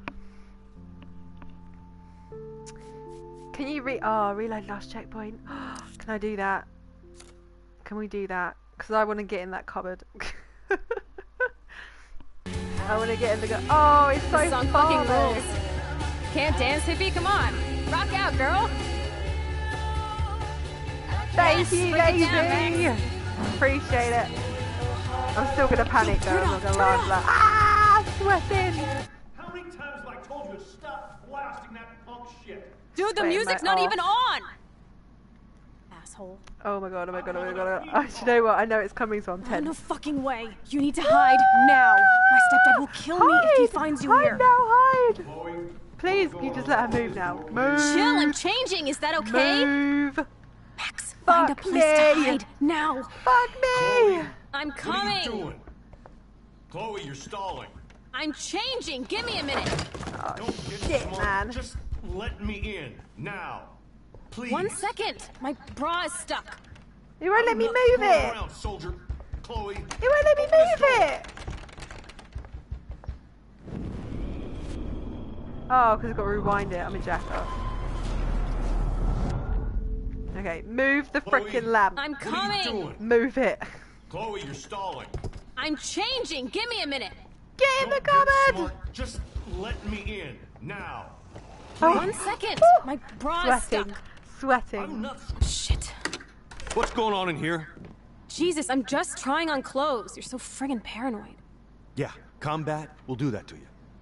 Can you re- oh, reload last checkpoint. Can I do that? Can we do that? Because I want to get in that cupboard. I want to get in the go- Oh, it's so This song far, fucking though. rules. Can't dance, hippie? Come on. Rock out, girl. Thank Yes, you, break it Daisy. down, Appreciate it. I'm still gonna panic though. Turn I'm off, not gonna turn lie. I'm off. like, ah, sweating. How many times have I told you to stop blasting that punk shit? Dude, the Sweating music's my not arse. even on. Asshole. Oh my god, oh my god, oh my god. Oh, do you know what? I know it's coming, so I'm Oh, tense. no fucking way. You need to hide now. My stepdad will kill me if he Hide! finds you hide here. now, hide! Please, can you just let her move now? Move! Chill, I'm changing. Is that okay? Move! Max, find a Fuck place me. to hide now. Fuck me! I'm What are coming. you doing? Chloe, you're stalling. I'm changing. Give me a minute. Oh, Don't get shit, smart. man. Just let me in now. Please. One second. My bra is stuck. You won't let me Not move screwing it! around, soldier. Chloe. You won't let me open this move door. it! Oh, because I've got to rewind it. I'm a jacker. Okay, move the Chloe, frickin' lamp. I'm What are you coming. doing? Move it. Chloe, you're stalling. I'm changing. Give me a minute. Get in the Don't get cupboard! smart. Just let me in now. Oh. One second. Woo. My bra is Sweating. stuck. Sweating. I'm not. Shit. What's going on in here? Jesus, I'm just trying on clothes. You're so friggin' paranoid. Yeah, combat will do that to you.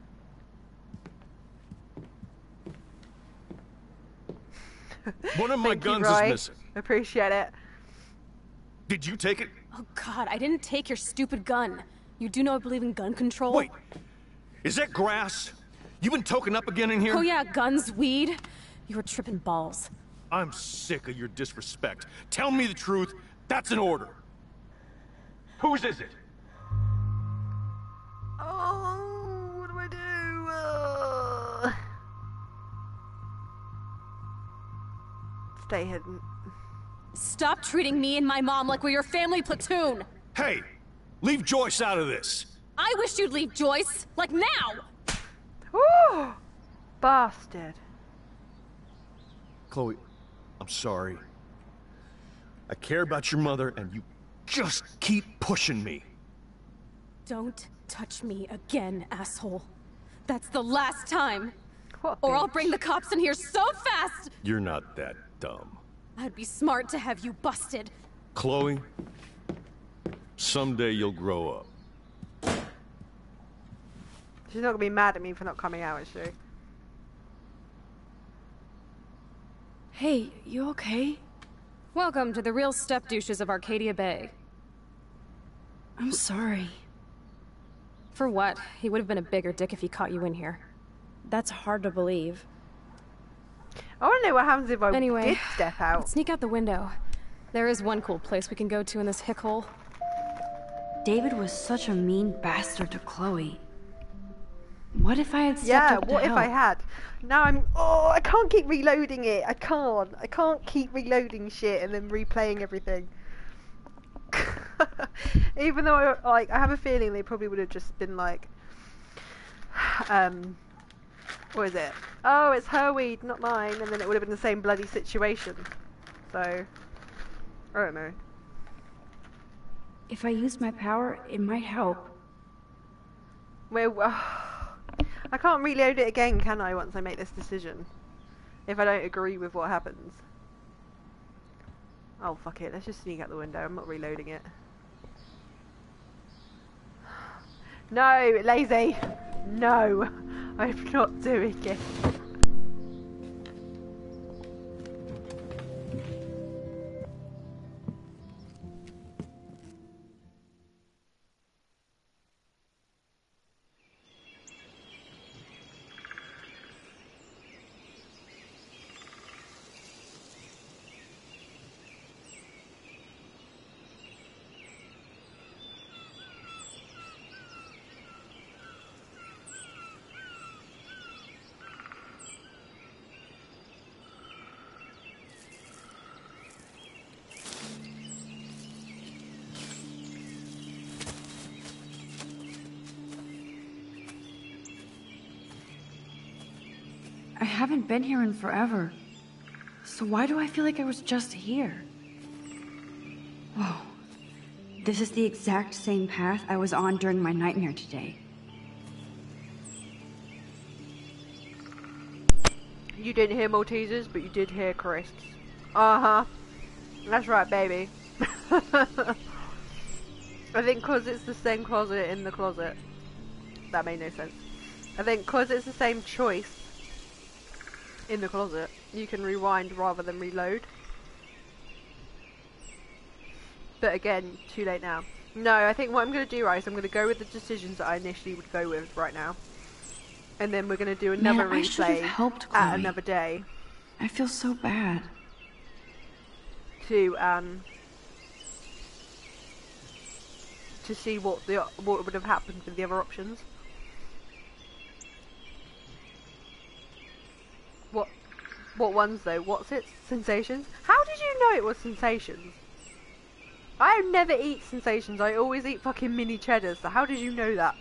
One of my Thank you, guns Roy. is missing. Appreciate it. Did you take it? Oh god, I didn't take your stupid gun. You do know I believe in gun control? Wait, is that grass? You been token up again in here? Oh yeah, guns, weed. You were tripping balls. I'm sick of your disrespect. Tell me the truth. That's an order. Whose is it? Oh, what do I do? Uh... Stay hidden. Stop treating me and my mom like we're your family platoon. Hey, leave Joyce out of this. I wish you'd leave Joyce, like now. Ooh, bastard. Chloe, I'm sorry. I care about your mother, and you just keep pushing me. Don't touch me again, asshole. That's the last time. What Or I'll bitch. bring the cops in here so fast. You're not that dumb. I'd be smart to have you busted. Chloe, someday you'll grow up. She's not gonna be mad at me for not coming out, is she? Hey, you okay? Welcome to the real step douches of Arcadia Bay. I'm sorry. For what? He would have been a bigger dick if he caught you in here. That's hard to believe. I want to know what happens if I Anyway, did step out. Let's sneak out the window. There is one cool place we can go to in this hick hole. David was such a mean bastard to Chloe. What if I had stepped Yeah, up to what if help? I had? Now I'm. Oh, I can't keep reloading it. I can't. I can't keep reloading shit and then replaying everything. Even though I like, I have a feeling they probably would have just been like, um, what is it? Oh, it's her weed, not mine, and then it would have been the same bloody situation. So, I don't know. If I used my power, it might help. Well, I can't reload it again, can I? Once I make this decision, if I don't agree with what happens. Oh fuck it, let's just sneak out the window. I'm not reloading it. No, lazy. No, I'm not doing it. haven't been here in forever. So why do I feel like I was just here? Whoa. This is the exact same path I was on during my nightmare today. You didn't hear Maltesers, but you did hear Chris. Uh-huh. That's right, baby. I think because it's the same closet in the closet. That made no sense. I think because it's the same choice in the closet, you can rewind rather than reload. But again, too late now. No, I think what I'm going to do, right, is I'm going to go with the decisions that I initially would go with right now. And then we're going to do another Man, I should have replay helped at Chloe. another day. I feel so bad. To, um... to see what the what would have happened with the other options. What what ones though? What's it? Sensations? How did you know it was Sensations? I never eat Sensations. I always eat fucking mini cheddars. So how did you know that?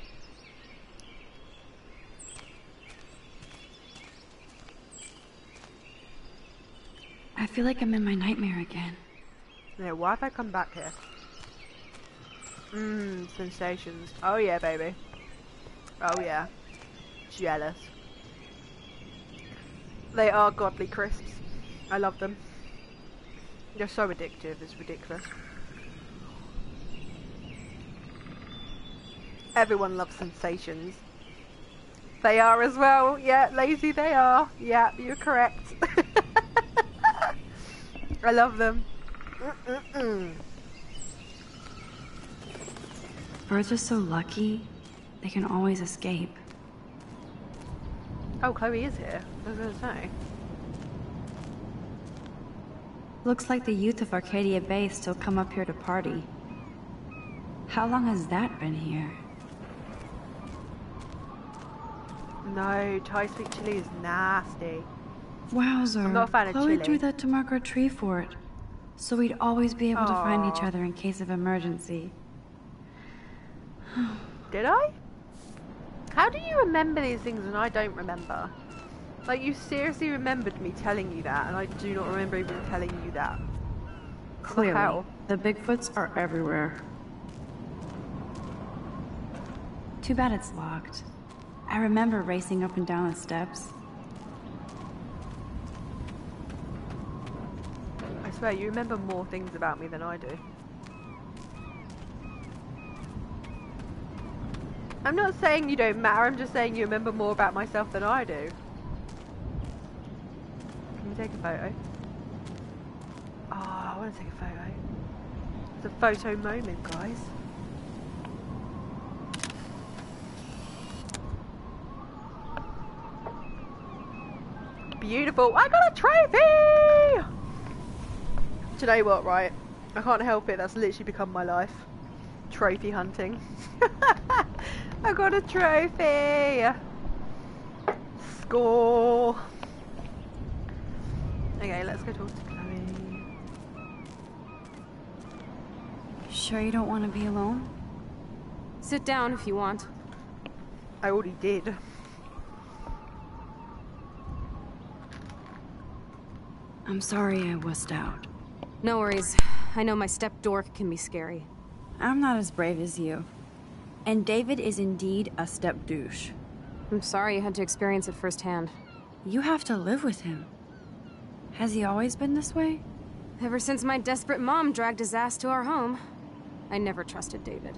I feel like I'm in my nightmare again. Yeah, why have I come back here? Mmm, Sensations. Oh yeah, baby. Oh yeah. Jealous. They are godly crisps. I love them. They're so addictive, it's ridiculous. Everyone loves Sensations. They are as well. Yeah, lazy they are. Yeah, you're correct. I love them. Mm-mm-mm. Birds are so lucky, they can always escape. Oh, Chloe is here. I was going to say. Looks like the youth of Arcadia Bay still come up here to party. How long has that been here? No, Thai sweet chili is nasty. Wowzer. I'm not a fan of Chloe chili. drew that to mark our tree fort, so we'd always be able to find each Aw. other in case of emergency. Did I? How do you remember these things and I don't remember? Like, you seriously remembered me telling you that, and I do not remember even telling you that. Clearly, hell? the Bigfoots are everywhere. Too bad it's locked. I remember racing up and down the steps. I swear, you remember more things about me than I do. I'm not saying you don't matter, I'm just saying you remember more about myself than I do. Can we take a photo? Oh, I want to take a photo. It's a photo moment, guys. Beautiful. I got a trophy! Do you know what, right? I can't help it, that's literally become my life. Trophy hunting. I got a trophy! Score! Okay, let's go talk to Chloe. Sure you don't want to be alone? Sit down if you want. I already did. I'm sorry I wussed out. No worries. I know my step dork can be scary. I'm not as brave as you. And David is indeed a step douche. I'm sorry you had to experience it firsthand. You have to live with him. Has he always been this way? Ever since my desperate mom dragged his ass to our home, I never trusted David.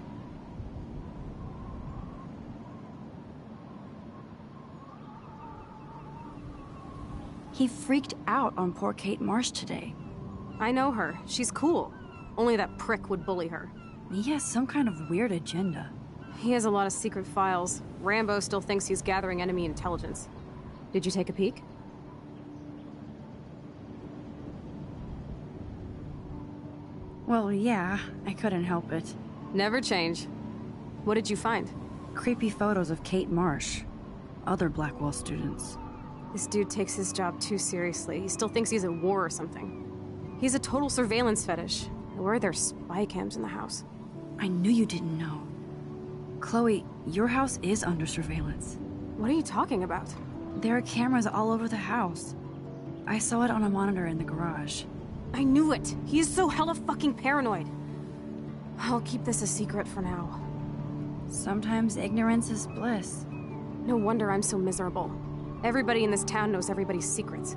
He freaked out on poor Kate Marsh today. I know her. She's cool. Only that prick would bully her. He has some kind of weird agenda. He has a lot of secret files. Rambo still thinks he's gathering enemy intelligence. Did you take a peek? Well, yeah, I couldn't help it. Never change. What did you find? Creepy photos of Kate Marsh. Other Blackwell students. This dude takes his job too seriously. He still thinks he's at war or something. He's a total surveillance fetish. Where are there spy cams in the house? I knew you didn't know. Chloe, your house is under surveillance. What are you talking about? There are cameras all over the house. I saw it on a monitor in the garage. I knew it! He is so hella fucking paranoid. I'll keep this a secret for now. Sometimes ignorance is bliss. No wonder I'm so miserable. Everybody in this town knows everybody's secrets.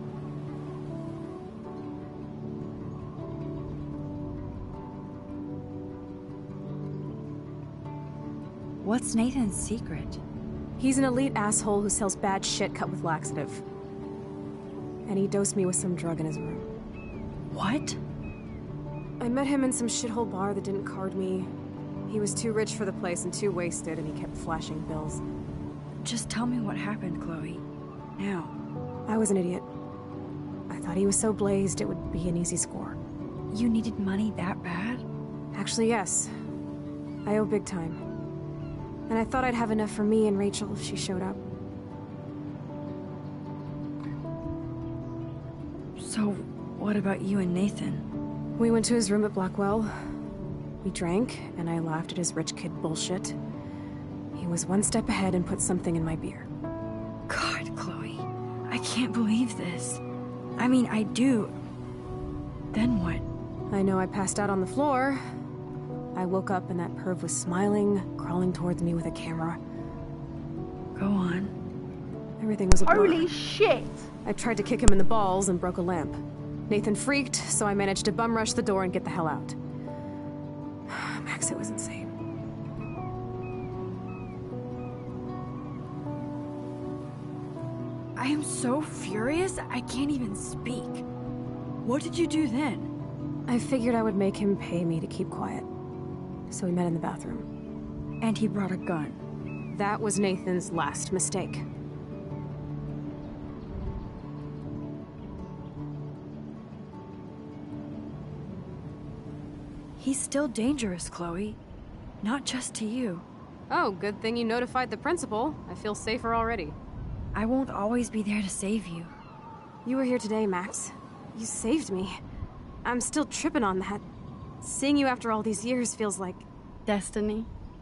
What's Nathan's secret? He's an elite asshole who sells bad shit cut with laxative. And he dosed me with some drug in his room. What? I met him in some shithole bar that didn't card me. He was too rich for the place and too wasted, and he kept flashing bills. Just tell me what happened, Chloe. Now. I was an idiot. I thought he was so blazed it would be an easy score. You needed money that bad? Actually, yes. I owe big time. And I thought I'd have enough for me and Rachel if she showed up. So, what about you and Nathan? We went to his room at Blackwell. We drank, and I laughed at his rich kid bullshit. He was one step ahead and put something in my beer. God, Chloe. I can't believe this. I mean, I do. Then what? I know I passed out on the floor. I woke up and that perv was smiling, crawling towards me with a camera. Go on. Everything was a blur. Holy shit! I tried to kick him in the balls and broke a lamp. Nathan freaked, so I managed to bum rush the door and get the hell out. Max, it was insane. I am so furious, I can't even speak. What did you do then? I figured I would make him pay me to keep quiet. So we met in the bathroom. And he brought a gun. That was Nathan's last mistake. He's still dangerous, Chloe. Not just to you. Oh, good thing you notified the principal. I feel safer already. I won't always be there to save you. You were here today, Max. You saved me. I'm still tripping on that. Seeing you after all these years feels like... destiny.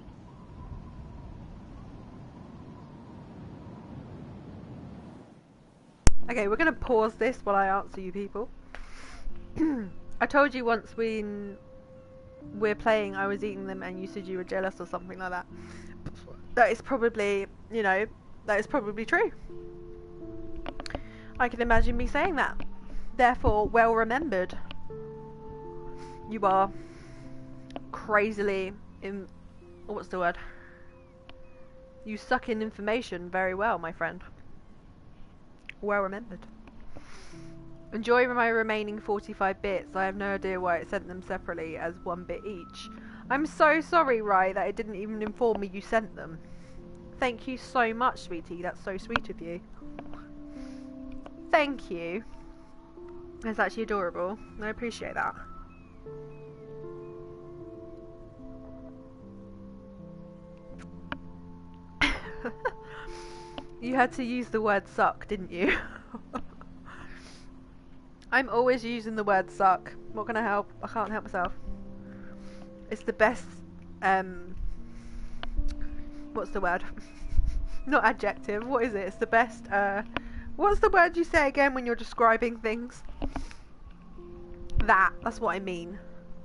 Okay, we're gonna pause this while I answer you people. I told you once when we're playing I was eating them and you said you were jealous or something like that. That is probably, you know, that is probably true. I can imagine me saying that. Therefore, well remembered. You are crazily in... what's the word? You suck in information very well, my friend. Well remembered. Enjoy my remaining forty-five bits. I have no idea why it sent them separately as one bit each. I'm so sorry, Rye, that it didn't even inform me you sent them. Thank you so much, sweetie. That's so sweet of you. Thank you. That's actually adorable. I appreciate that. You had to use the word suck, didn't you? I'm always using the word suck. What can I help? I can't help myself. It's the best, um... what's the word? Not adjective, what is it? It's the best, uh... what's the word you say again when you're describing things? That, that's what I mean.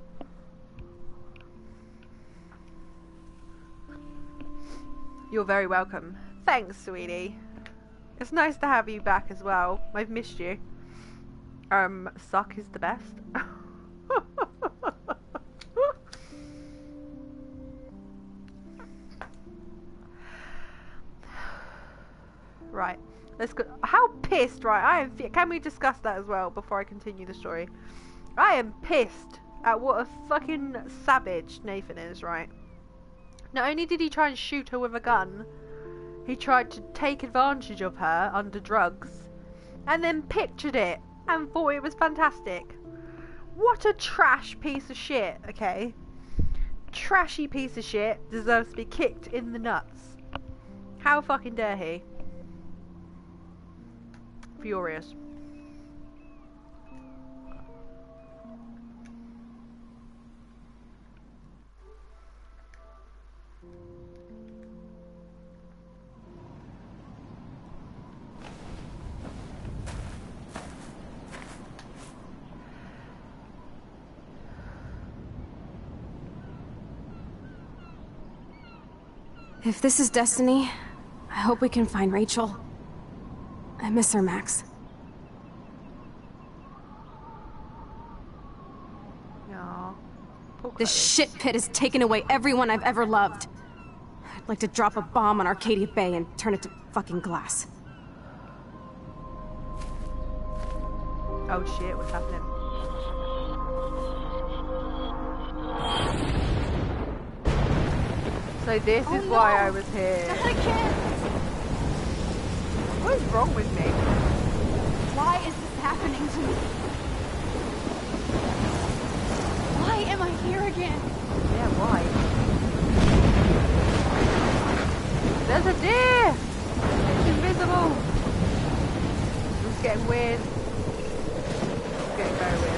You're very welcome. Thanks, sweetie. It's nice to have you back as well. I've missed you. Um, suck is the best. Right. Let's go. How pissed, right? I am. Can we discuss that as well before I continue the story? I am pissed at what a fucking savage Nathan is, right? Not only did he try and shoot her with a gun, he tried to take advantage of her under drugs, and then pictured it and thought it was fantastic. What a trash piece of shit, okay? Trashy piece of shit deserves to be kicked in the nuts. How fucking dare he? Furious. If this is destiny, I hope we can find Rachel. I miss her, Max. Aw. This shit pit has taken away everyone I've ever loved. I'd like to drop a bomb on Arcadia Bay and turn it to fucking glass. Oh shit, what's happening? So this Oh is no! why I was here. Not again! What is wrong with me? Why is this happening to me? Why am I here again? Yeah, why? There's a deer! It's invisible! It's getting weird. It's getting very weird.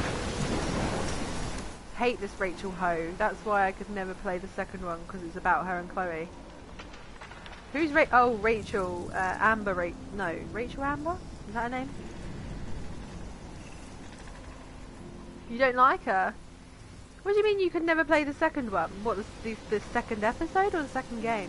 Hate this Rachel Ho. That's why I could never play the second one, because it's about her and Chloe. Who's Ra- Oh, Rachel. Uh, Amber Ra- No, Rachel Amber? Is that her name? You don't like her? What do you mean you could never play the second one? What, the, the, the second episode or the second game?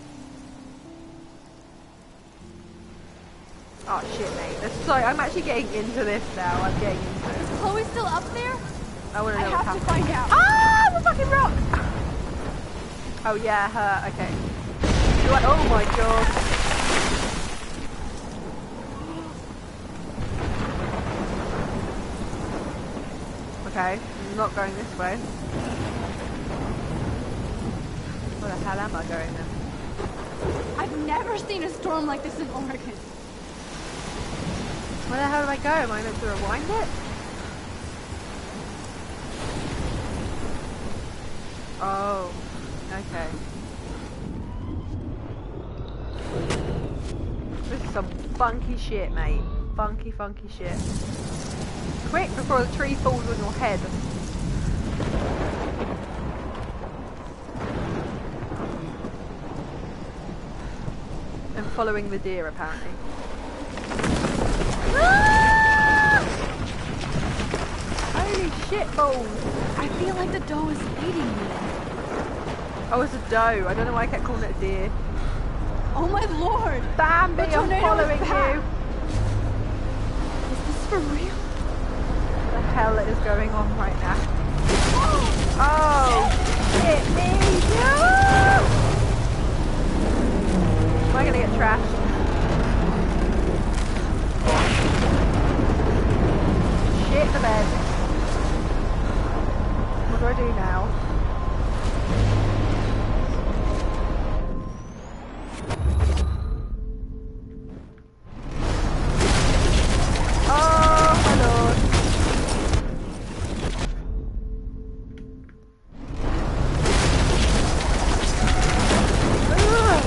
Oh shit, mate. That's so, I'm actually getting into this now. I'm getting into it. Is Chloe still up there? I want to know I what's have to happening. find out. Ah, the fucking rock! Oh yeah, her. Okay. You want, oh my god. Okay, I'm not going this way. Where the hell am I going then? I've never seen a storm like this in Oregon. Where the hell do I go? Am I meant to rewind it? Oh, okay. This is some funky shit, mate. Funky, funky shit. Quick before the tree falls on your head. And following the deer, apparently. Ah! Holy shit balls! I feel like the doe is feeding me. Oh, it's a doe. I don't know why I kept calling it a deer. Oh my lord! Bambi, The I'm tornado following is back. you. Is this for real? What the hell is going on right now? Oh, shit me! No! Am I gonna get trashed? Shit the bed. What do I do now? Oh my lord. Ugh.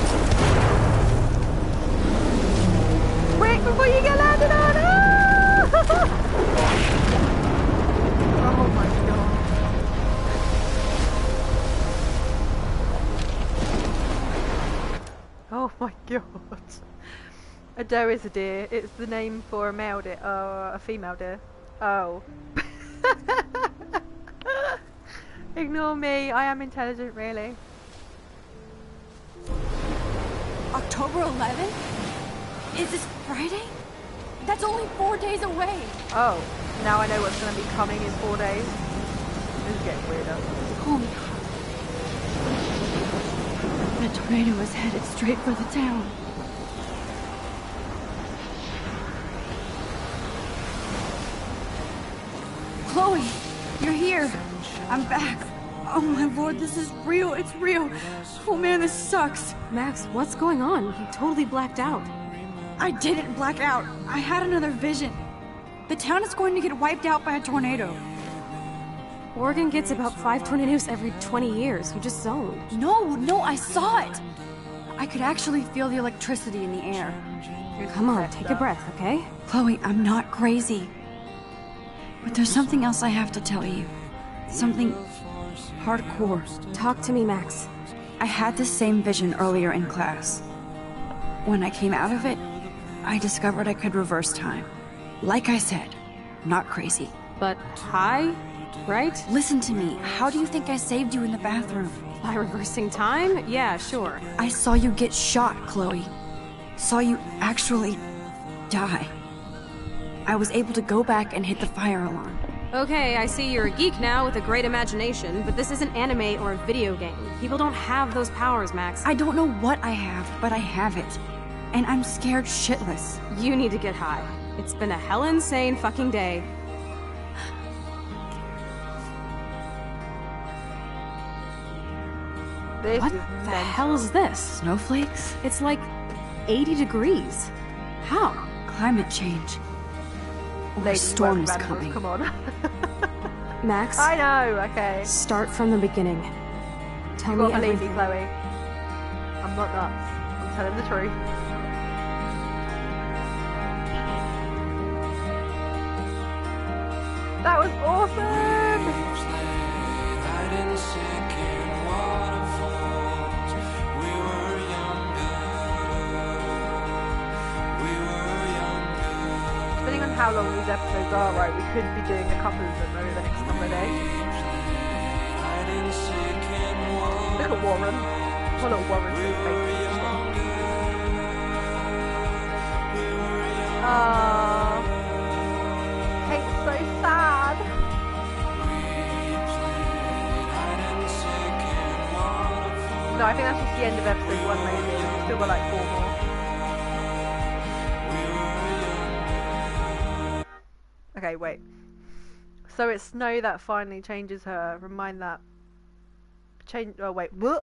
Quick before you get landed on! Ah! Oh my god. Oh my god. A doe is a deer. It's the name for a male deer. Oh, a female deer. Oh. Ignore me. I am intelligent, really. October eleventh? Is this Friday? That's only four days away. Oh, now I know what's going to be coming in four days. This is getting weirder. Holy crap. The tornado is headed straight for the town. Chloe, you're here. I'm back. Oh my lord, this is real. It's real. Oh man, this sucks. Max, what's going on? You totally blacked out. I didn't black out. I had another vision. The town is going to get wiped out by a tornado. Oregon gets about five tornadoes every twenty years. You just zoned. No, no, I saw it. I could actually feel the electricity in the air. Come on, take a breath, okay? Chloe, I'm not crazy. But there's something else I have to tell you. Something hardcore. Talk to me, Max. I had this same vision earlier in class. When I came out of it, I discovered I could reverse time. Like I said, not crazy. But high? right? Listen to me. How do you think I saved you in the bathroom? By reversing time? Yeah, sure. I saw you get shot, Chloe. Saw you actually die. I was able to go back and hit the fire alarm. Okay, I see you're a geek now with a great imagination, but this isn't anime or a video game. People don't have those powers, Max. I don't know what I have, but I have it. And I'm scared shitless. You need to get high. It's been a hell insane fucking day. This What is the mental. hell is this? Snowflakes? It's like eighty degrees. How? Climate change. Or a Lady storm is World coming. Come on. Max, I know, okay. start from the beginning. Tell You me gotta believe me, everything. Chloe. I'm not nuts. I'm telling the truth. That was awesome! Depending on how long these episodes are, right, we could be doing a couple of them over the next couple of days. Look at Warren. Well, not Warren's face. Aww. Kate's so sad. No, I think that's just the end of episode one, maybe. We've still got like four more. Okay, wait. So it's Snow that finally changes her. Remind that. Change. Oh, wait. What?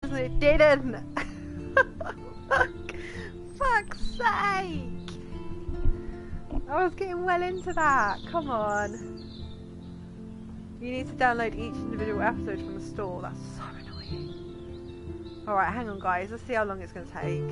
was and it didn't. Fuck's sake! I was getting well into that. Come on. You need to download each individual episode from the store. That's so annoying. Alright, hang on guys. Let's see how long it's going to take.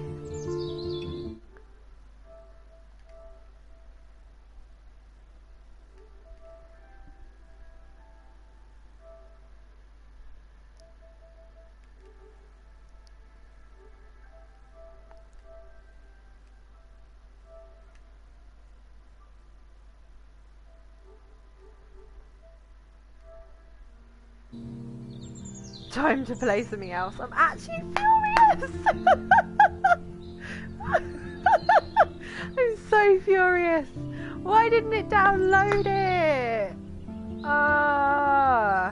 Time to play something else. I'm actually furious! I'm so furious! Why didn't it download it? Ah!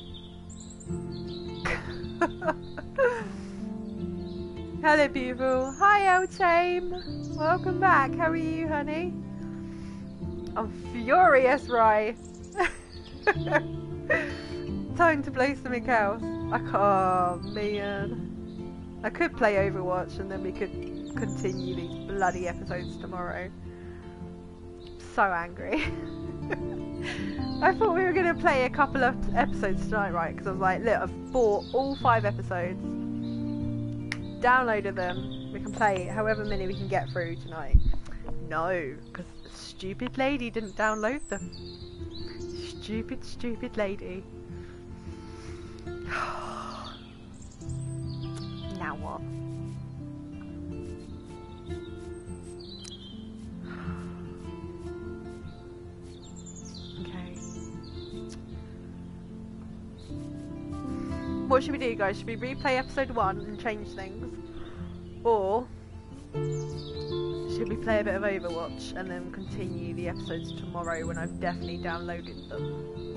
Hello beautiful. Hi L-Chain! Welcome back. How are you, honey? I'm furious, right? Time to play something else. I can't, oh man. I could play Overwatch and then we could continue these bloody episodes tomorrow. So angry. I thought we were going to play a couple of episodes tonight, right? Because I was like, look, I've bought all five episodes. Downloaded them. We can play however many we can get through tonight. No, because the stupid lady didn't download them. Stupid, stupid lady. Now what? Okay. What should we do, guys? Should we replay episode one and change things? Or should we play a bit of Overwatch and then continue the episodes tomorrow when I've definitely downloaded them?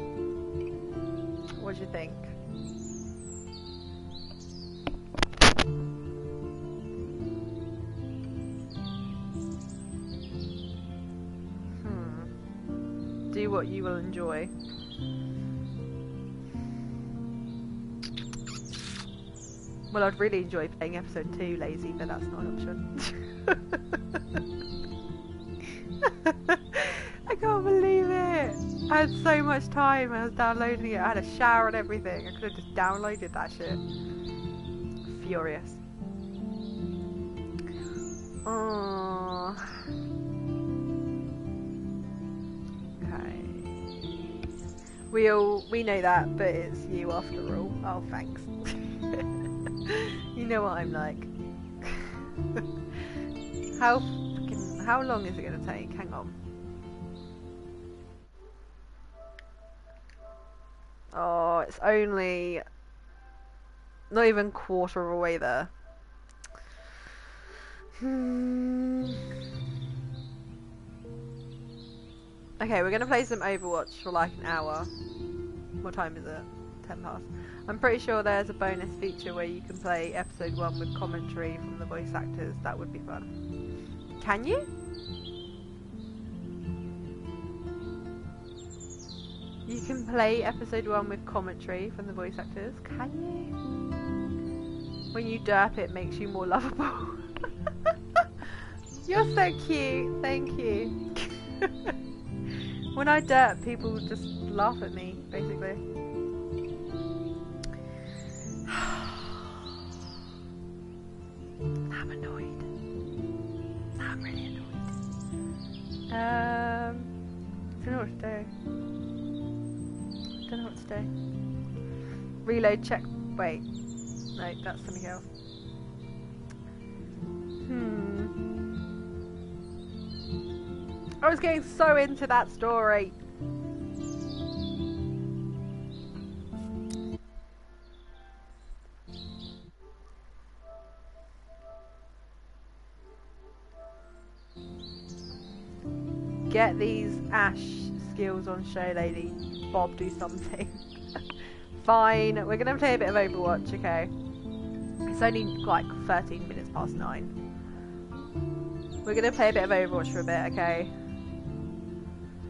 What do you think? Do what you will enjoy. Well, I'd really enjoy playing episode two, Lazy, but that's not an option. I can't believe it! I had so much time, I was downloading it, I had a shower and everything, I could have just downloaded that shit. Furious. Oh. We all, we know that, but it's you after all. Oh, thanks. You know what I'm like. How fucking, how long is it going to take? Hang on. Oh, it's only not even quarter of a way there. Hmm. Okay, we're going to play some Overwatch for like an hour. What time is it? ten past. I'm pretty sure there's a bonus feature where you can play episode one with commentary from the voice actors. That would be fun. Can you? You can play episode one with commentary from the voice actors. Can you? When you derp, it makes you more lovable. You're so cute. Thank you. When I derp, people just laugh at me, basically. I'm annoyed. I'm really annoyed. Um, I don't know what to do. I don't know what to do. Reload check. Wait. No, that's something else. Hmm. I was getting so into that story. Get these Ash skills on show, lady. Bob, do something. Fine, we're gonna play a bit of Overwatch, okay? It's only like thirteen minutes past nine. We're gonna play a bit of Overwatch for a bit, okay?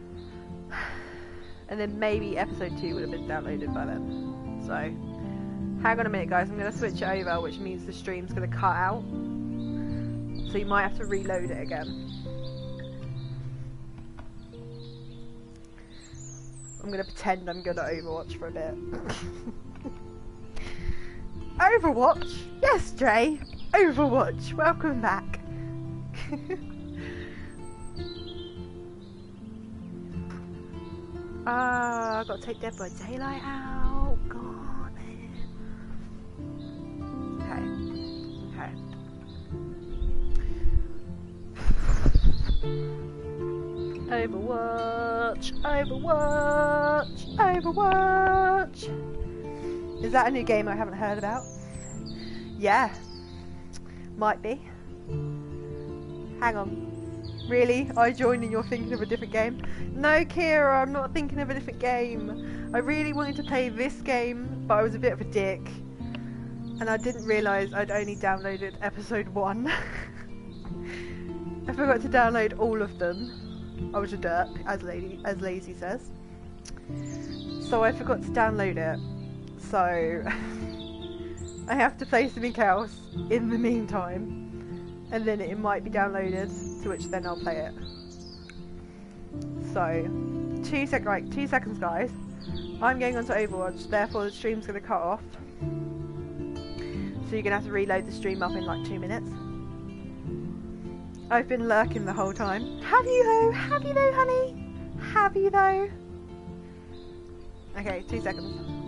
And then maybe episode two would have been downloaded by then. So, Hang on a minute, guys. I'm going to switch it over, which means the stream's going to cut out. So you might have to reload it again. I'm going to pretend I'm good at Overwatch for a bit. Overwatch? Yes, Dre. Overwatch. Welcome back. Ah, uh, I've got to take Dead by Daylight out. God, man. Okay. Okay. Overwatch. Overwatch. Overwatch. Is that a new game I haven't heard about? Yeah. Might be. Hang on. Really? I joined and you're thinking of a different game? No, Kira, I'm not thinking of a different game. I really wanted to play this game, but I was a bit of a dick. And I didn't realise I'd only downloaded episode one. I forgot to download all of them. I was a dirk, as, lady, as Lazy says. So I forgot to download it. So I have to play something else in the meantime. And then it might be downloaded, to which then I'll play it. So, two sec, right, two seconds, guys. I'm going on to Overwatch, therefore the stream's going to cut off. So you're going to have to reload the stream up in like two minutes. I've been lurking the whole time. Have you though? Have you though, honey? Have you though? Okay, two seconds.